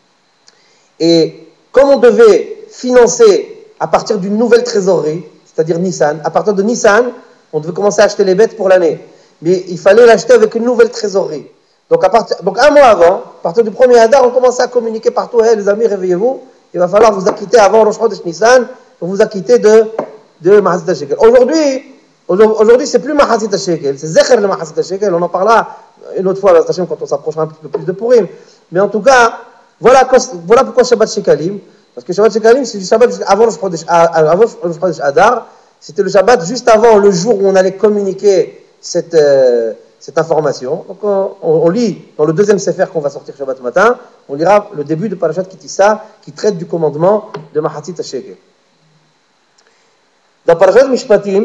Et comme on devait financer à partir d'une nouvelle trésorerie, c'est-à-dire Nissan, à partir de Nissan, on devait commencer à acheter les bêtes pour l'année. Mais il fallait l'acheter avec une nouvelle trésorerie. Donc un mois avant, à partir du 1er Adar, on commençait à communiquer partout, hey, les amis, réveillez-vous, il va falloir vous acquitter avant Rosh Chodesh Nissan, pour vous acquitter de Mahasit HaShekel. Aujourd'hui, c'est plus Mahasit HaShekel, c'est Zecher le Mahasit HaShekel, on en parlera une autre fois, quand on s'approchera un petit peu plus de Purim. Mais en tout cas, voilà pourquoi Shabbat Shekalim, parce que Shabbat Shekalim, c'est du Shabbat avant Rosh Chodesh Adar, c'était le Shabbat juste avant le jour où on allait communiquer cette information. Donc on lit dans le deuxième Sefer qu'on va sortir Shabbat matin, on lira le début de Parashat Kitissa qui traite du commandement de Mahatit HaShekel. Dans Parashat Mishpatim,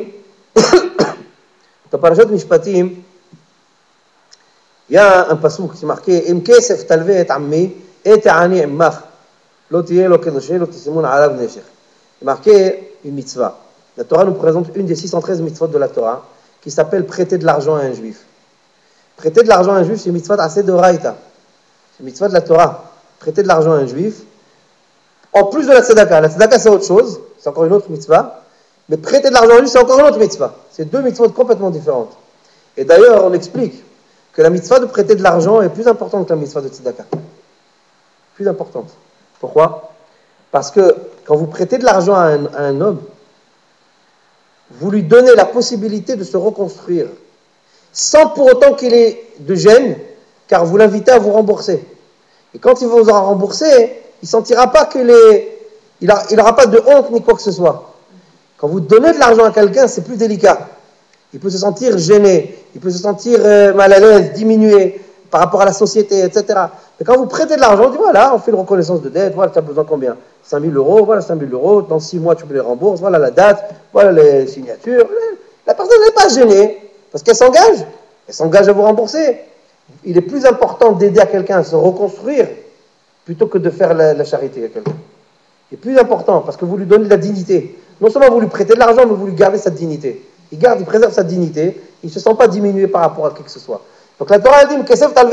il y a un passouk qui est marqué Im kesef talveh et ammi et ani immach lo tiye lo kenoshe lo tisimun alav neshech. C'est marqué une mitzvah. La Torah nous présente une des 613 mitzvot de la Torah qui s'appelle prêter de l'argent à un juif. Prêter de l'argent à un juif, c'est une mitzvah assez de Raïta. C'est une mitzvah de la Torah. Prêter de l'argent à un juif. En plus de la tzedaka. La tzedaka, c'est autre chose. C'est encore une autre mitzvah. Mais prêter de l'argent à un juif, c'est encore une autre mitzvah. C'est deux mitzvahs complètement différentes. Et d'ailleurs, on explique que la mitzvah de prêter de l'argent est plus importante que la mitzvah de tzedaka. Plus importante. Pourquoi? Parce que quand vous prêtez de l'argent à un homme, vous lui donnez la possibilité de se reconstruire, sans pour autant qu'il ait de gêne, car vous l'invitez à vous rembourser. Et quand il vous aura remboursé, il ne sentira pas il n'aura pas de honte ni quoi que ce soit. Quand vous donnez de l'argent à quelqu'un, c'est plus délicat. Il peut se sentir gêné, il peut se sentir mal à l'aise, diminué par rapport à la société, etc. Mais quand vous prêtez de l'argent, on dit voilà, on fait une reconnaissance de dette, voilà, tu as besoin combien? 5 000 euros, voilà 5 000 euros, dans 6 mois tu me les rembourses, voilà la date, voilà les signatures. La personne n'est pas gênée, parce qu'elle s'engage à vous rembourser. Il est plus important d'aider à quelqu'un à se reconstruire plutôt que de faire la charité à quelqu'un. C'est plus important, parce que vous lui donnez de la dignité. Non seulement vous lui prêtez de l'argent, mais vous lui gardez sa dignité. Il préserve sa dignité, il ne se sent pas diminué par rapport à qui que ce soit. Donc la Torah dit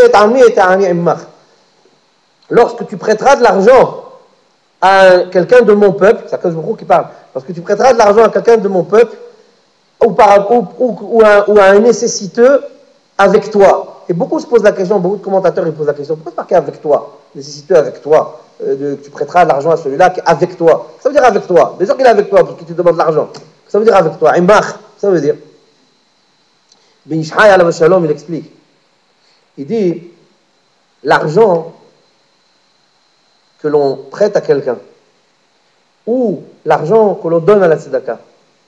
lorsque tu prêteras de l'argent à quelqu'un de mon peuple, c'est Akadosh Baruch Hu qui parle, lorsque tu prêteras de l'argent à quelqu'un de mon peuple, ou à un nécessiteux avec toi. Et beaucoup se posent la question, beaucoup de commentateurs ils posent la question, pourquoi c'est marqué avec toi? Nécessiteux avec toi, tu prêteras de l'argent à celui-là qui est avec toi. Ça veut dire avec toi. Bien sûr qu'il est avec toi, parce que tu demandes de l'argent. Ça veut dire avec toi. Imbach, ça veut dire. Ben Ishai alav shalom, il explique. Il dit, l'argent, que l'on prête à quelqu'un, ou l'argent que l'on donne à la tzedaka,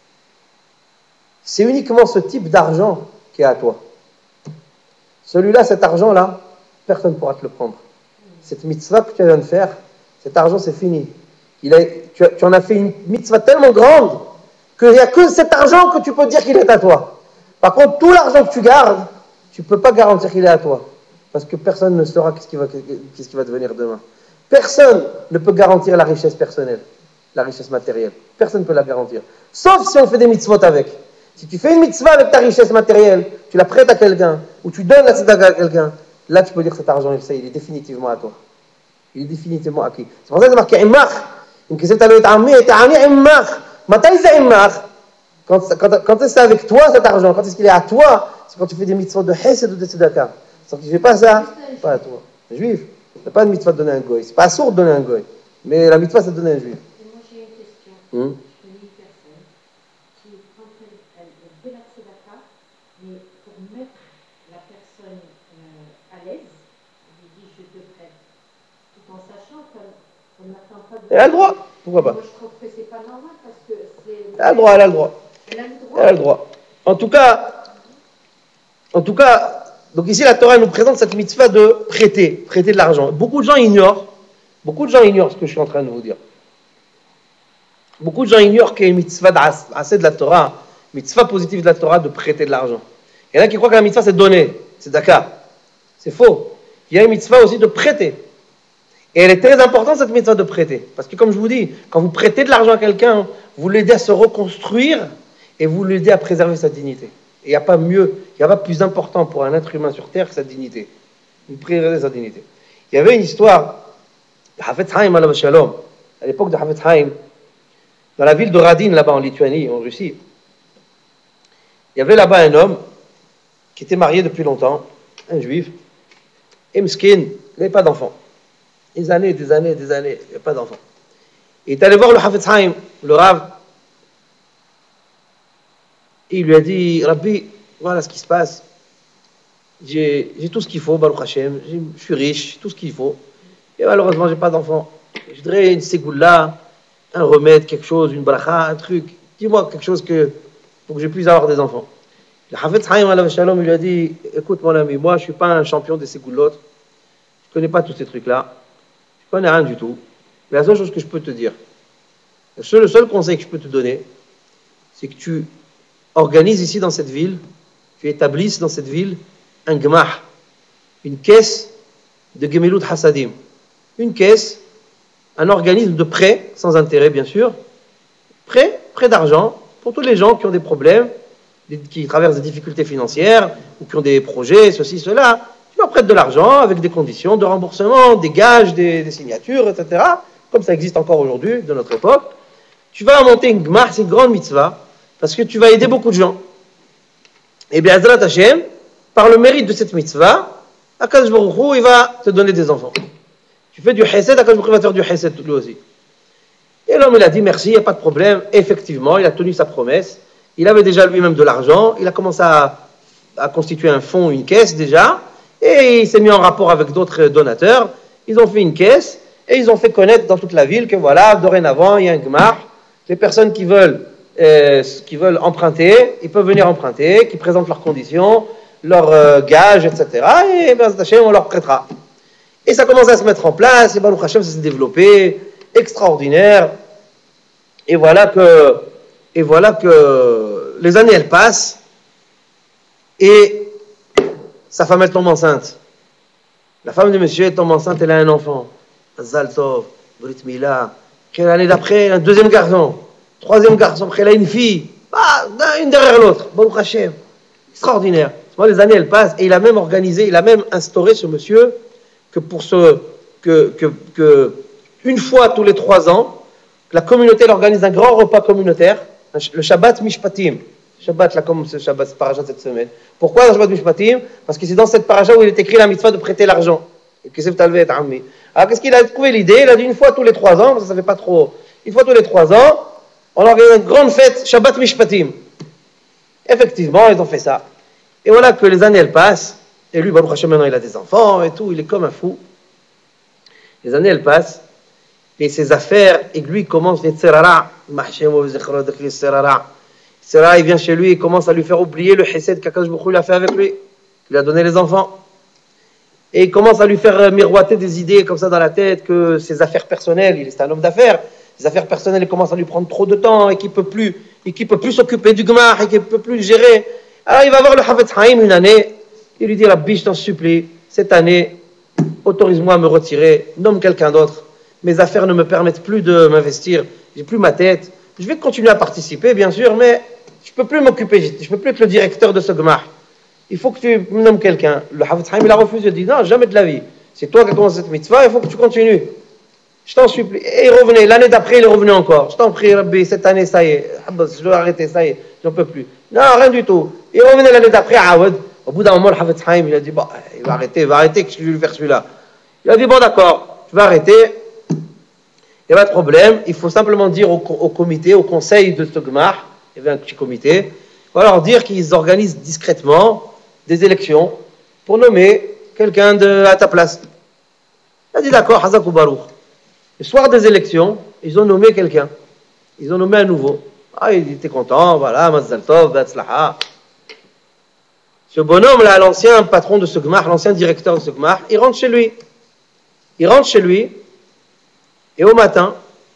c'est uniquement ce type d'argent qui est à toi. Celui-là, cet argent-là, personne ne pourra te le prendre. Cette mitzvah que tu viens de faire, cet argent, c'est fini. Tu en as fait une mitzvah tellement grande qu'il n'y a que cet argent que tu peux dire qu'il est à toi. Par contre, tout l'argent que tu gardes, tu ne peux pas garantir qu'il est à toi. Parce que personne ne saura qu'est-ce qui va devenir demain. Personne ne peut garantir la richesse personnelle, la richesse matérielle. Personne ne peut la garantir. Sauf si on fait des mitzvot avec. Si tu fais une mitzvah avec ta richesse matérielle, tu la prêtes à quelqu'un, ou tu donnes la tzedaka à quelqu'un, là tu peux dire que cet argent, il est définitivement à toi. Il est définitivement acquis. C'est pour ça que c'est marqué Immach. Quand c'est avec toi cet argent, quand est-ce qu'il est à toi, c'est quand tu fais des mitzvot de Hesed ou de tzedaka. Si tu ne fais pas ça, pas à toi. Un juif, il n'y a pas de mitzvah de donner un goy. C'est pas sourd de donner un goy. Mais la mitzvah, c'est de donner un juif. Et moi, j'ai une question. Je connais une personne qui, quand elle fait la tzedaka, mais pour mettre la personne à l'aise, elle lui dit je te prête. Tout en sachant qu'on n'attend pas de. Elle a le droit. Pourquoi pas? Moi, je trouve que c'est pas normal parce que c'est. Elle a le droit, elle a le droit. Elle a le droit. Elle a le droit. En tout cas, donc ici la Torah nous présente cette mitzvah de prêter de l'argent. Beaucoup de gens ignorent ce que je suis en train de vous dire. Beaucoup de gens ignorent qu'il y a une mitzvah assez de la Torah, mitzvah positive de la Torah de prêter de l'argent. Il y en a qui croient que la mitzvah c'est donner, c'est Dakar. C'est faux. Il y a une mitzvah aussi de prêter. Et elle est très importante cette mitzvah de prêter. Parce que comme je vous dis, quand vous prêtez de l'argent à quelqu'un, vous l'aidez à se reconstruire et vous l'aidez à préserver sa dignité. Et il n'y a pas mieux, il n'y a pas plus important pour un être humain sur terre que sa dignité. Vous préservez sa dignité. Il y avait une histoire de Hafetz Haïm alav shalom, à l'époque de Hafetz Haïm, dans la ville de Radin, là-bas en Lituanie, en Russie. Il y avait là-bas un homme qui était marié depuis longtemps, un juif, et Mskin, il n'avait pas d'enfant. Des années, il n'y avait pas d'enfant. Il est allé voir le Hafetz Haïm, le Rav, et il lui a dit, Rabbi, voilà ce qui se passe. J'ai tout ce qu'il faut, Baruch Hashem, je suis riche, tout ce qu'il faut. Et malheureusement, je n'ai pas d'enfant. Je voudrais une ségoula, un remède, quelque chose, une bracha, un truc. Dis-moi quelque chose pour que je puisse avoir des enfants. Le Hafetz Haïm alav shalom, il lui a dit, écoute mon ami, moi je ne suis pas un champion des ségoulottes. Je ne connais pas tous ces trucs-là. Je ne connais rien du tout. Mais la seule chose que je peux te dire, le seul conseil que je peux te donner, c'est que tu organises ici dans cette ville, tu établisses dans cette ville un gmah, une caisse de Gemilut Hasadim. Une caisse, un organisme de prêt, sans intérêt bien sûr, prêt d'argent pour tous les gens qui ont des problèmes, qui traversent des difficultés financières, ou qui ont des projets, ceci, cela. Tu leur prêtes de l'argent avec des conditions de remboursement, des gages, des signatures, etc. Comme ça existe encore aujourd'hui, de notre époque. Tu vas monter une gmah, c'est une grande mitzvah, parce que tu vas aider beaucoup de gens. Et bien, Azrat Hashem, par le mérite de cette mitzvah, Akadosh Baruch Hu, il va te donner des enfants. Tu fais du chesed, Akadosh Baruch Hu va faire du chesed lui aussi. Et l'homme, il a dit merci, il n'y a pas de problème. Effectivement, il a tenu sa promesse. Il avait déjà lui-même de l'argent. Il a commencé à constituer un fonds, une caisse déjà. Et il s'est mis en rapport avec d'autres donateurs. Ils ont fait une caisse et ils ont fait connaître dans toute la ville que voilà, dorénavant, il y a un gmar. Les personnes qui veulent emprunter, ils peuvent venir emprunter, qui présentent leurs conditions, leurs gages, etc. Et ben, on leur prêtera. Et ça commence à se mettre en place, et Baruch Hashem, ça s'est développé, extraordinaire. Et voilà que les années, elles passent, et sa femme, elle tombe enceinte. La femme de monsieur elle tombe enceinte, elle a un enfant. Zaltov, Brit Mila. L'année d'après, un deuxième garçon. Troisième garçon, après, elle a une fille. Une derrière l'autre. Baruch Hashem. Extraordinaire. Les années, elles passent, et il a même instauré ce monsieur que une fois tous les 3 ans, la communauté organise un grand repas communautaire, le Shabbat Mishpatim. Shabbat, là, comme ce Shabbat, c'est paracha cette semaine. Pourquoi le Shabbat Mishpatim? Parce que c'est dans cette paracha où il est écrit la mitzvah de prêter l'argent. Alors, qu'est-ce qu'il a trouvé l'idée? Il a dit une fois tous les 3 ans, ça fait pas trop. Une fois tous les 3 ans, on organise une grande fête, Shabbat Mishpatim. Effectivement, ils ont fait ça. Et voilà que les années, elles passent. Et lui, Baruch Hashem, maintenant, il a des enfants et tout. Il est comme un fou. Les années, elles passent. et ses affaires, et lui commence les tsirara, il vient chez lui, il commence à lui faire oublier le chesed qu'Akadosh Baruch Hu a fait avec lui, qu'il a donné les enfants. Et il commence à lui faire miroiter des idées comme ça dans la tête, que ses affaires personnelles, il est un homme d'affaires, ses affaires personnelles, il commence à lui prendre trop de temps, et qu'il peut plus s'occuper du gmar, et qu'il peut plus le gérer. Alors il va voir le Havetz Haim une année, il lui dit, Rabbi, je t'en supplie, cette année, autorise-moi à me retirer, nomme quelqu'un d'autre. Mes affaires ne me permettent plus de m'investir, j'ai plus ma tête. Je vais continuer à participer, bien sûr, mais je peux plus m'occuper, je peux plus être le directeur de ce gmar. Il faut que tu me nommes quelqu'un. Le Havetz Haim, il a refusé, il a dit, non, jamais de la vie. C'est toi qui as commencé cette mitzvah, il faut que tu continues. Je t'en supplie. Et il revenait, l'année d'après, il est revenu encore. Je t'en prie, Rabbi, cette année, ça y est, je dois arrêter, ça y est, j'en peux plus. Non, rien du tout. Il revenait l'année d'après, Awad. Au bout d'un moment, le Havetz Haim, il a dit, bon, il va arrêter, que je vais lui faire celui-là. Il a dit, bon, d'accord, je vais arrêter. Il n'y a pas de problème. Il faut simplement dire au comité, au conseil de ce gmar, il y avait un petit comité, il va leur dire qu'ils organisent discrètement des élections pour nommer quelqu'un à ta place. Il a dit d'accord, Hazak ou Baruch. Le soir des élections, ils ont nommé quelqu'un. Ils ont nommé un nouveau. Ah, il était content, voilà, Mazzal Tov, Batzlaha. Ce bonhomme-là, l'ancien patron de ce gmar, l'ancien directeur de ce gmar, il rentre chez lui. Et au matin,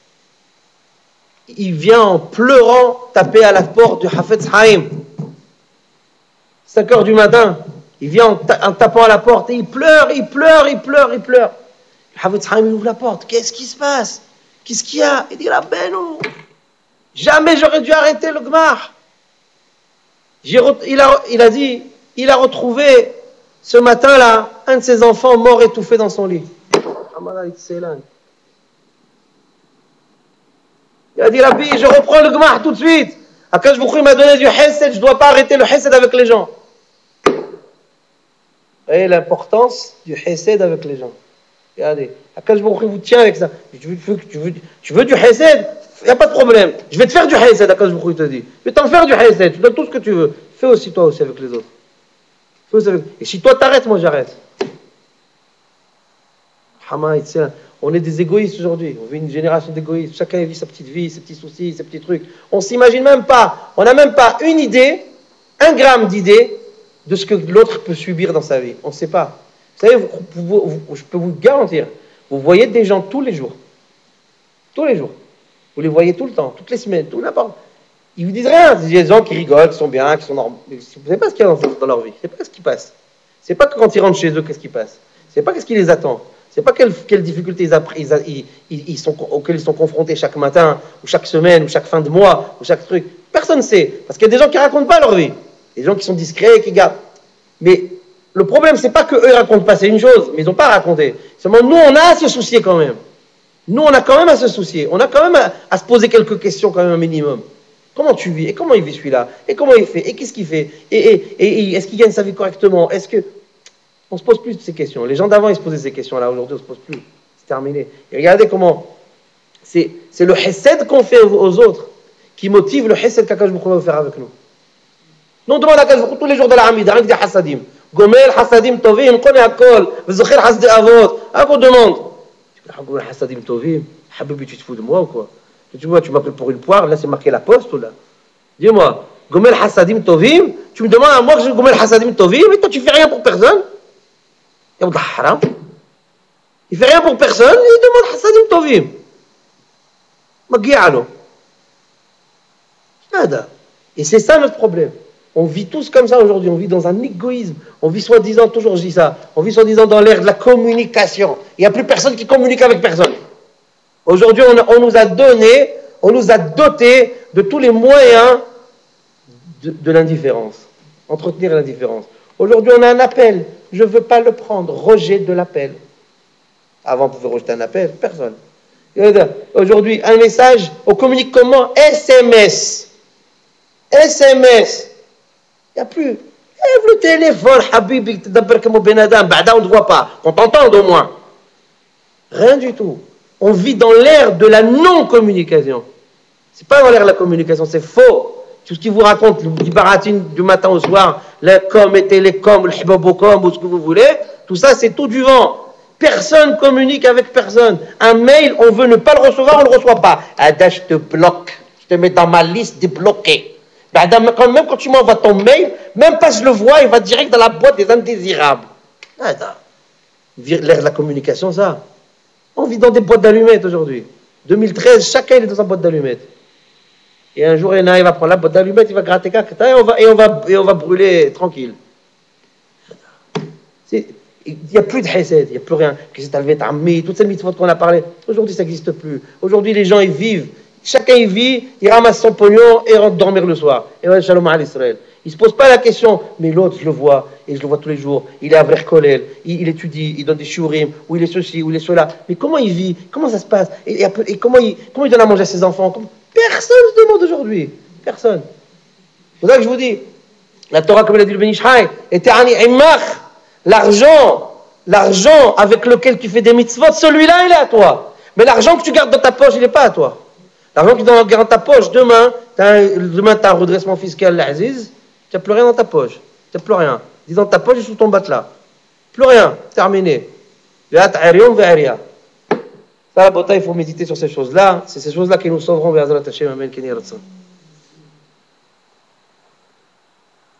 il vient en pleurant taper à la porte du Havetz Haim. 5 heures du matin, il vient en tapant à la porte et il pleure. Le Havetz Haim ouvre la porte. Qu'est-ce qui se passe? Qu'est-ce qu'il y a? Il dit, la non. Jamais j'aurais dû arrêter le gmar. Il a dit, il a retrouvé ce matin-là un de ses enfants mort étouffé dans son lit. Il a dit, Rabbi, je reprends le gmar tout de suite. Akadosh Baruch Hu m'a donné du chesed, je ne dois pas arrêter le chesed avec les gens. Vous voyez l'importance du chesed avec les gens. Regardez, Akadosh Baruch Hu vous tient avec ça. Tu veux du chesed? Il n'y a pas de problème. Je vais te faire du chesed, Akadosh Baruch Hu te dit. Je vais t'en faire du chesed, tu donnes tout ce que tu veux. Fais aussi toi aussi avec les autres. Et si toi t'arrêtes, moi j'arrête. On est des égoïstes aujourd'hui. On vit une génération d'égoïstes. Chacun vit sa petite vie, ses petits soucis, ses petits trucs. On ne s'imagine même pas. On n'a même pas une idée, 1 gramme d'idée de ce que l'autre peut subir dans sa vie. On ne sait pas. Vous savez, je peux vous garantir, vous voyez des gens tous les jours. Tous les jours. Vous les voyez tout le temps, toutes les semaines, tout n'importe. Ils vous disent rien. Il y a des gens qui rigolent, qui sont bien, qui sont normaux. Vous ne savez pas ce qu'il y a dans leur vie. C'est pas ce qui passe. C'est pas que quand ils rentrent chez eux, qu'est-ce qui passe. C'est pas qu'est-ce qui les attend. C'est pas quelles difficultés auxquelles ils sont confrontés chaque matin, ou chaque semaine, ou chaque fin de mois, ou chaque truc. Personne ne sait. Parce qu'il y a des gens qui ne racontent pas leur vie. Des gens qui sont discrets, qui gardent. Mais le problème, c'est pas qu'eux ne racontent pas, c'est une chose, mais ils n'ont pas raconté. Seulement, nous, on a à se soucier quand même. Nous, on a quand même à se soucier. On a quand même à se poser quelques questions quand même un minimum. Comment tu vis? Et comment il vit celui-là? Et comment il fait? Et qu'est-ce qu'il fait? Et est-ce qu'il gagne sa vie correctement? Est-ce que... On ne se pose plus de ces questions. Les gens d'avant, ils se posaient ces questions-là. Aujourd'hui, on ne se pose plus. C'est terminé. Et regardez comment... C'est le chesed qu'on fait aux autres qui motive le chesed qu'Akadosh Baruch Hu va faire avec nous. Nous, on demande à Akadosh Baruch Hu tous les jours de la Hamida, avec des hasadim. Gomel, hasadim tovim, connaît akol, v'zochir hasde avot. Ah, qu'on demande. Gomel, hasadim tovim. Habibi, tu te fous de moi ou quoi? Tu vois, tu m'appelles pour une poire, là, c'est marqué la poste ou là? Dis-moi, Gomel, hasadim tovim, tu me demandes à moi que je Gomel, hasadim tovim, et toi, tu fais rien pour personne? Il fait rien pour personne, il demande Hassadim Tovim. Et c'est ça notre problème. On vit tous comme ça aujourd'hui, on vit dans un égoïsme. On vit soi-disant, toujours je dis ça, on vit soi-disant dans l'ère de la communication. Il n'y a plus personne qui communique avec personne. Aujourd'hui, on nous a donné, on nous a doté de tous les moyens de l'indifférence. Entretenir l'indifférence. Aujourd'hui, on a un appel. Je ne veux pas le prendre. Rejet de l'appel. Avant, on pouvait rejeter un appel. Personne. Aujourd'hui, un message, on communique comment? SMS. SMS. Il n'y a plus. Lève le téléphone, Habibi, on ne voit pas. Qu'on t'entende au moins. Rien du tout. On vit dans l'ère de la non-communication. Ce n'est pas dans l'ère de la communication, c'est faux. Tout ce qu'ils vous racontent, du baratine du matin au soir, les com et télécom, le hibabocom, ou ce que vous voulez, tout ça, c'est tout du vent. Personne communique avec personne. Un mail, on veut ne pas le recevoir, on ne le reçoit pas. Ada, je te bloque. Je te mets dans ma liste des bloqués. Même quand tu m'envoies ton mail, même pas je le vois, il va direct dans la boîte des indésirables. L'ère de la communication, ça. On vit dans des boîtes d'allumettes aujourd'hui. 2013, chacun est dans sa boîte d'allumettes. Et un jour, il va prendre la boîte d'allumettes, il va gratter et on va brûler tranquille. Il n'y a plus de hesed, il n'y a plus rien. Toutes ces mitzvot qu'on a parlé, aujourd'hui ça n'existe plus. Aujourd'hui les gens ils vivent, chacun il vit, il ramasse son pognon et rentre dormir le soir. Et ouais, shalom à l'Israël. Il ne se pose pas la question, mais l'autre je le vois, et je le vois tous les jours, il est à Verkolel, il étudie, il donne des shiurim, ou il est ceci, ou il est cela. Mais comment il vit? Comment ça se passe? Et comment il donne à manger à ses enfants? Personne ne se demande aujourd'hui. Personne. C'est pour ça que je vous dis, la Torah, comme l'a dit le Ben Ish Chai, était ani imach. L'argent avec lequel tu fais des mitzvot, celui-là, il est à toi. Mais l'argent que tu gardes dans ta poche, il n'est pas à toi. L'argent que tu gardes dans ta poche, demain, tu as un redressement fiscal, l'Aziz, tu n'as plus rien dans ta poche. Tu n'as plus rien. Dis dans ta poche et sous ton matelas. Plus rien. Terminé. Ça, la bataille, il faut méditer sur ces choses-là. C'est ces choses-là qui nous sauveront vers Hasrat Hashem. Amen.